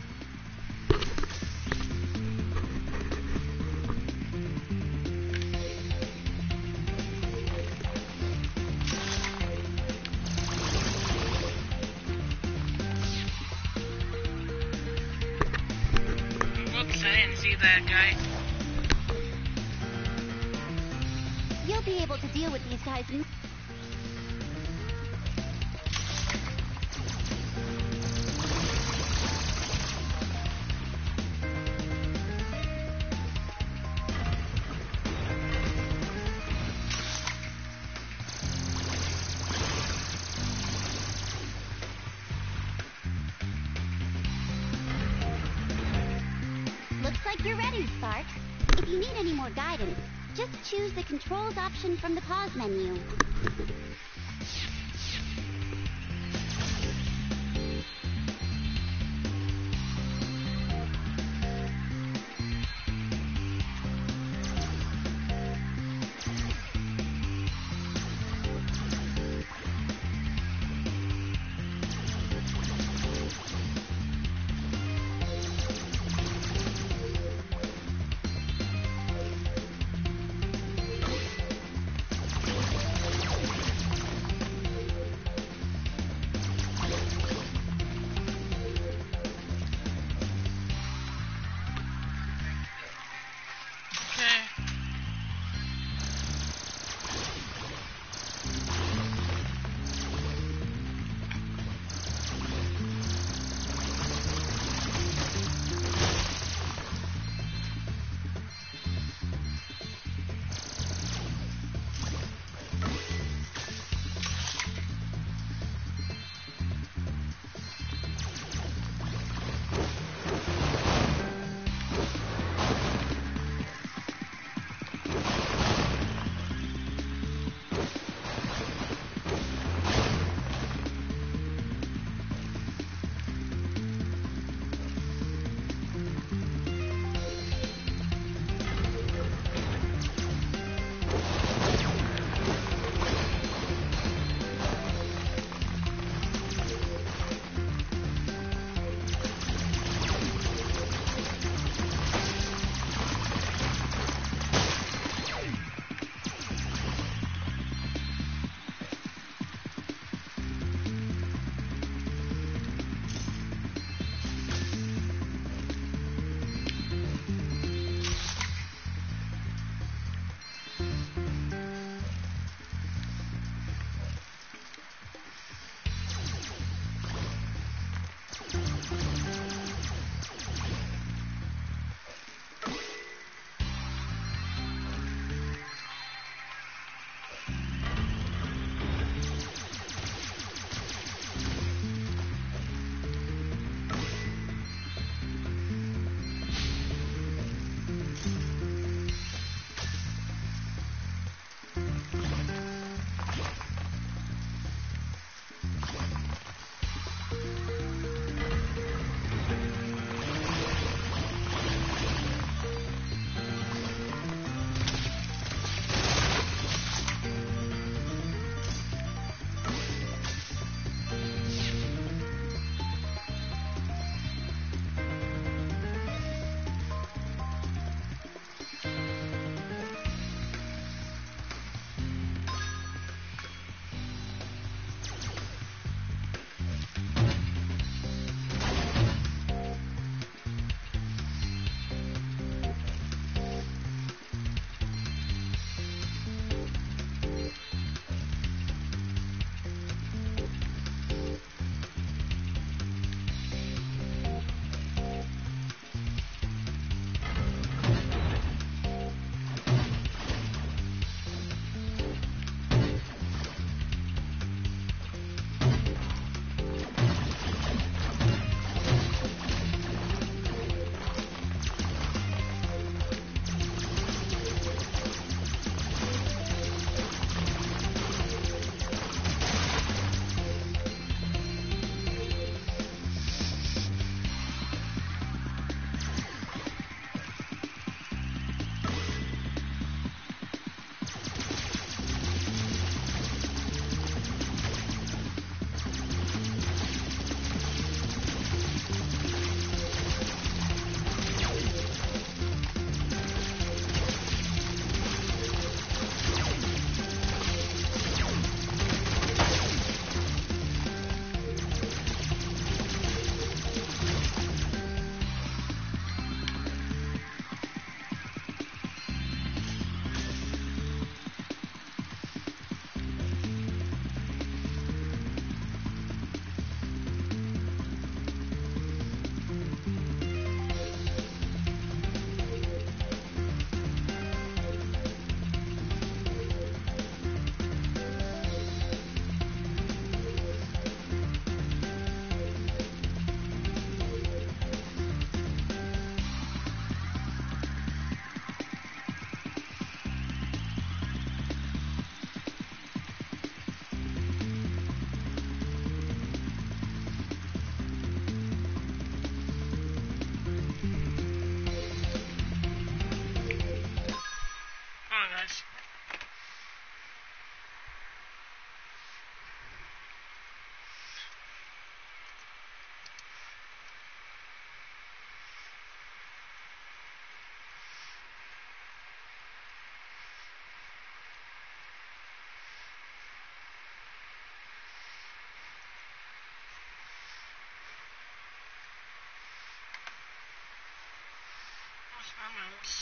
Whoops, I didn't see that guy. You'll be able to deal with these guys. Looks like you're ready, Spark. If you need any more guidance, just choose the controls option from the pause menu. Almost.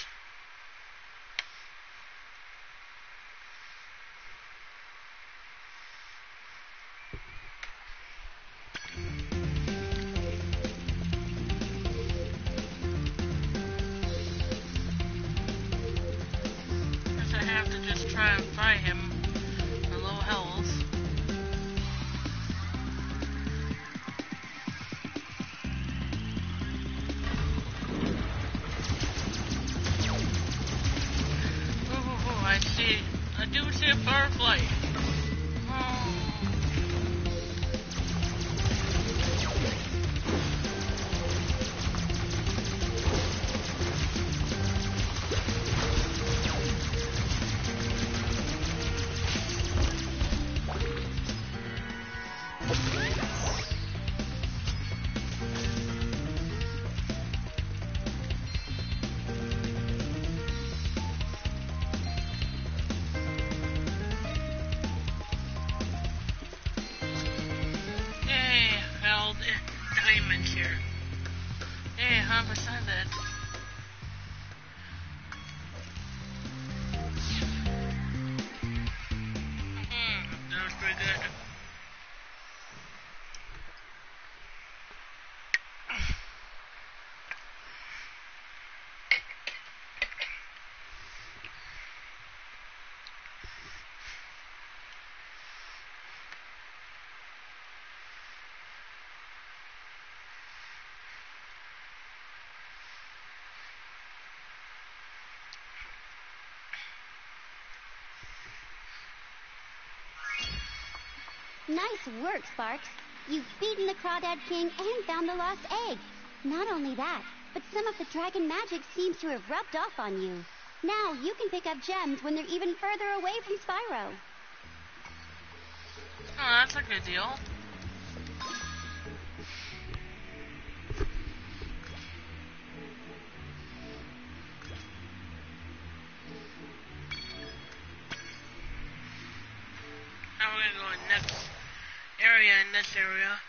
Guess I have to just try and fight him for low health. I do see a firefly. Oh. Diamonds here. Hey, 100% that. That was pretty good. Nice work, Sparks. You've beaten the Crawdad King and found the lost egg. Not only that, but some of the dragon magic seems to have rubbed off on you. Now you can pick up gems when they're even further away from Spyro. Oh, that's a good deal. Now we're gonna go in next area in this area.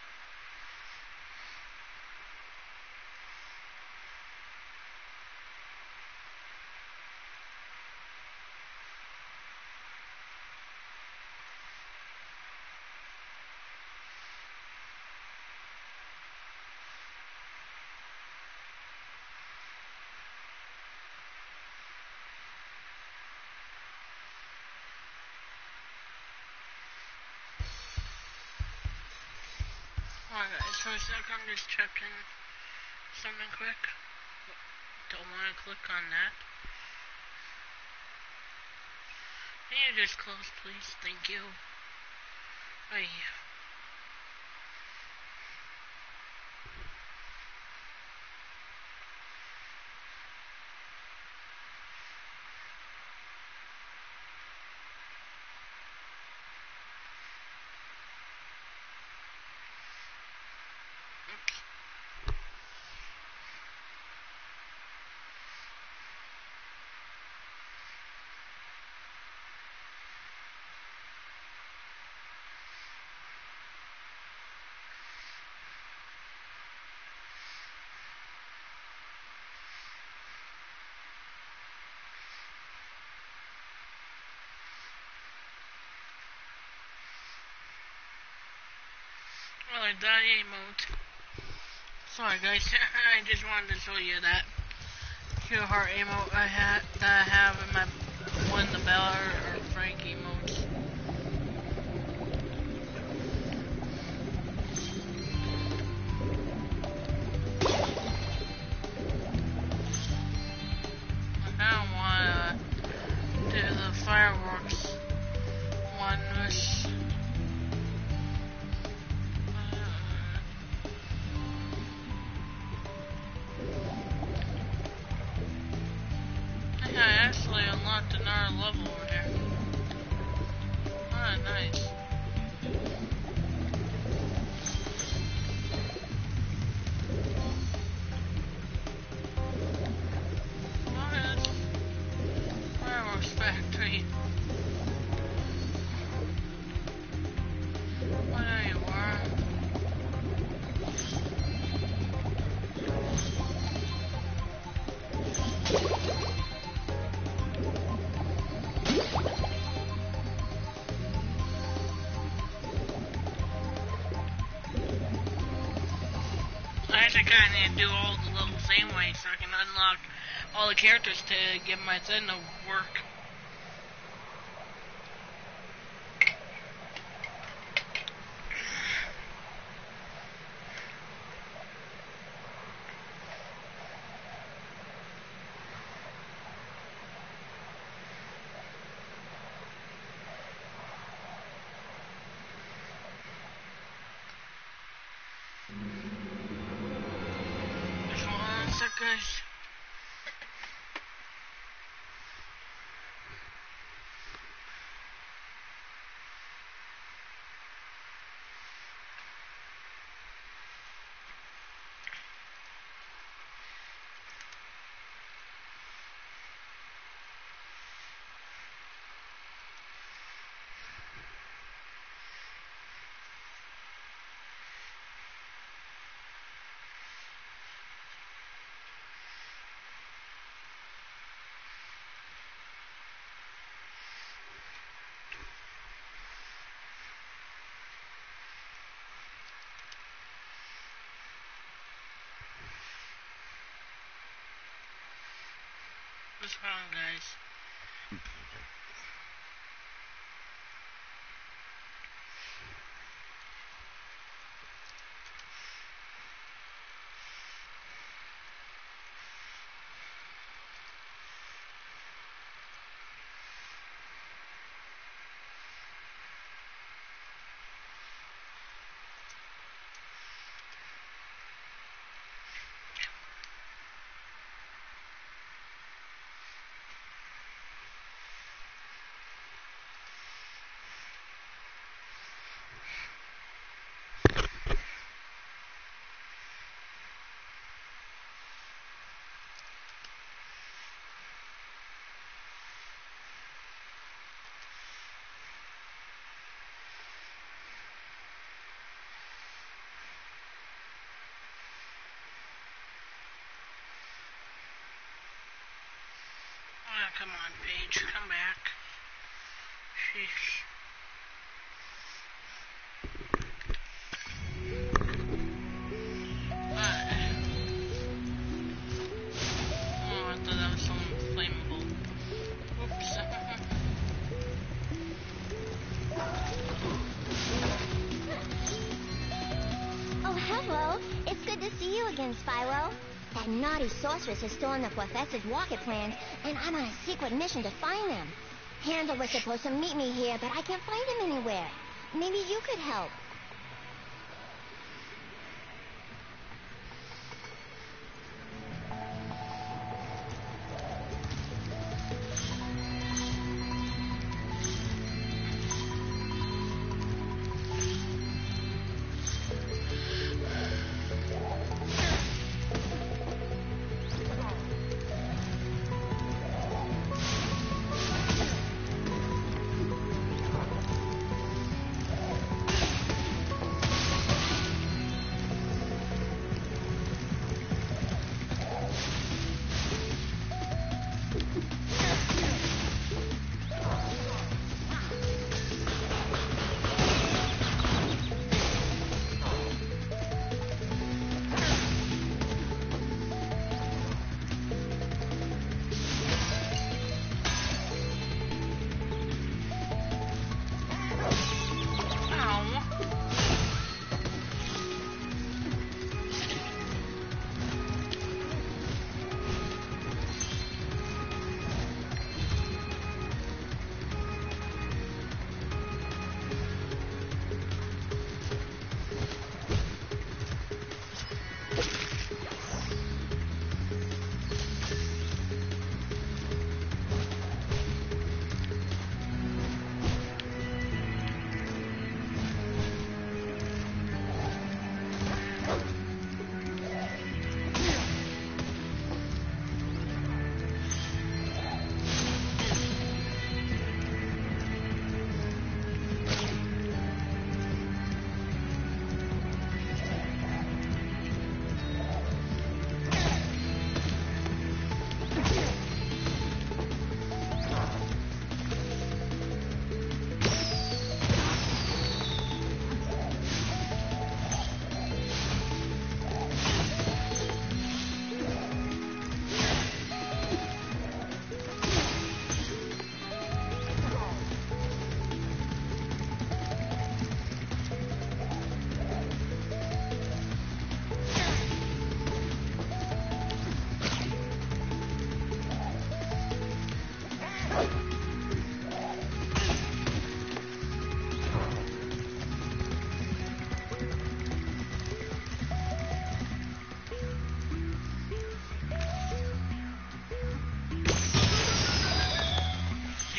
Alright guys, for a second I'm just checking something quick. Don't want to click on that. Can you just close please? Thank you. Right here. Well, that emote. Sorry guys, I just wanted to show you that cute heart emote I have in my one of the Bella or Frank emotes. I kind of want to do the fireworks one with. I actually unlocked another level over there. Ah, nice. What is Fireworks Factory? What are you, Warren? kind of do all the levels same way so I can unlock all the characters to get my Zen to work. Just one sec, guys. What's wrong, guys? Ah, come on, Paige, come back. Sheesh. Oh, I thought that was something flammable. Oops. Oh, hello. It's good to see you again, Spyro. That naughty sorceress has stolen the professor's rocket plans, and I'm on a secret mission to find them. Handel was supposed to meet me here, but I can't find him anywhere. Maybe you could help.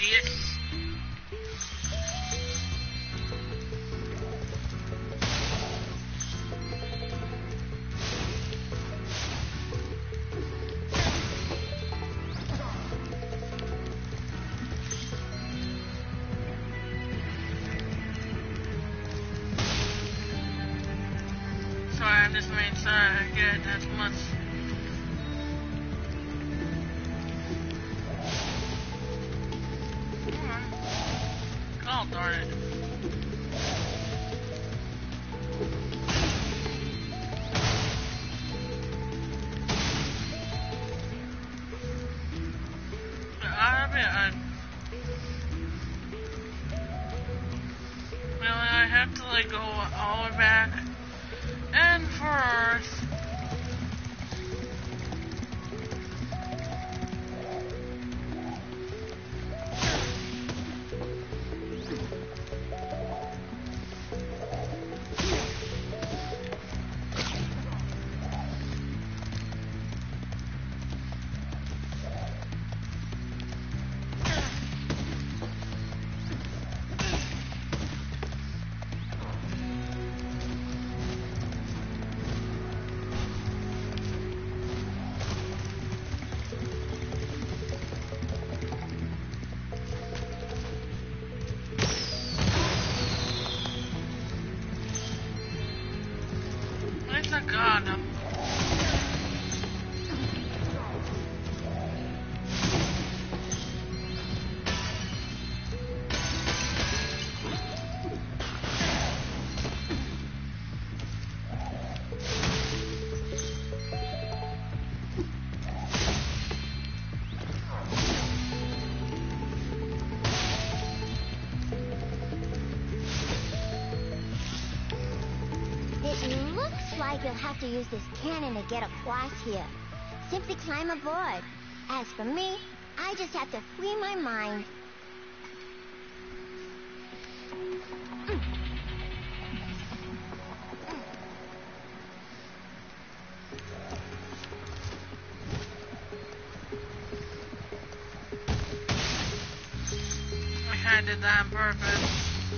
Yes. Sorry, I just made sure I get as much. Oh, darn it. I have to like go all the way back and forth. Where's the god? It looks like you'll have to use this cannon to get across here. Simply climb aboard. As for me, I just have to free my mind. I did that on purpose.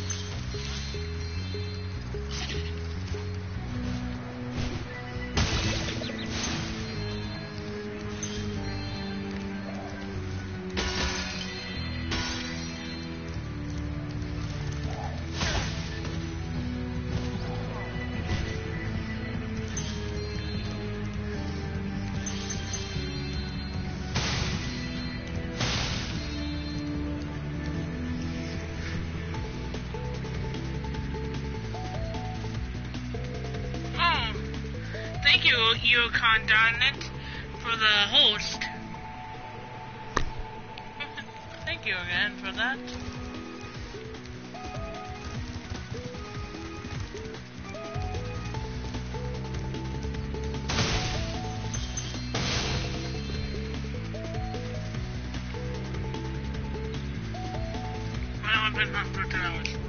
Thank you, Yukon Donut, for the host. Thank you again for that. Well, I've been up for 2 hours.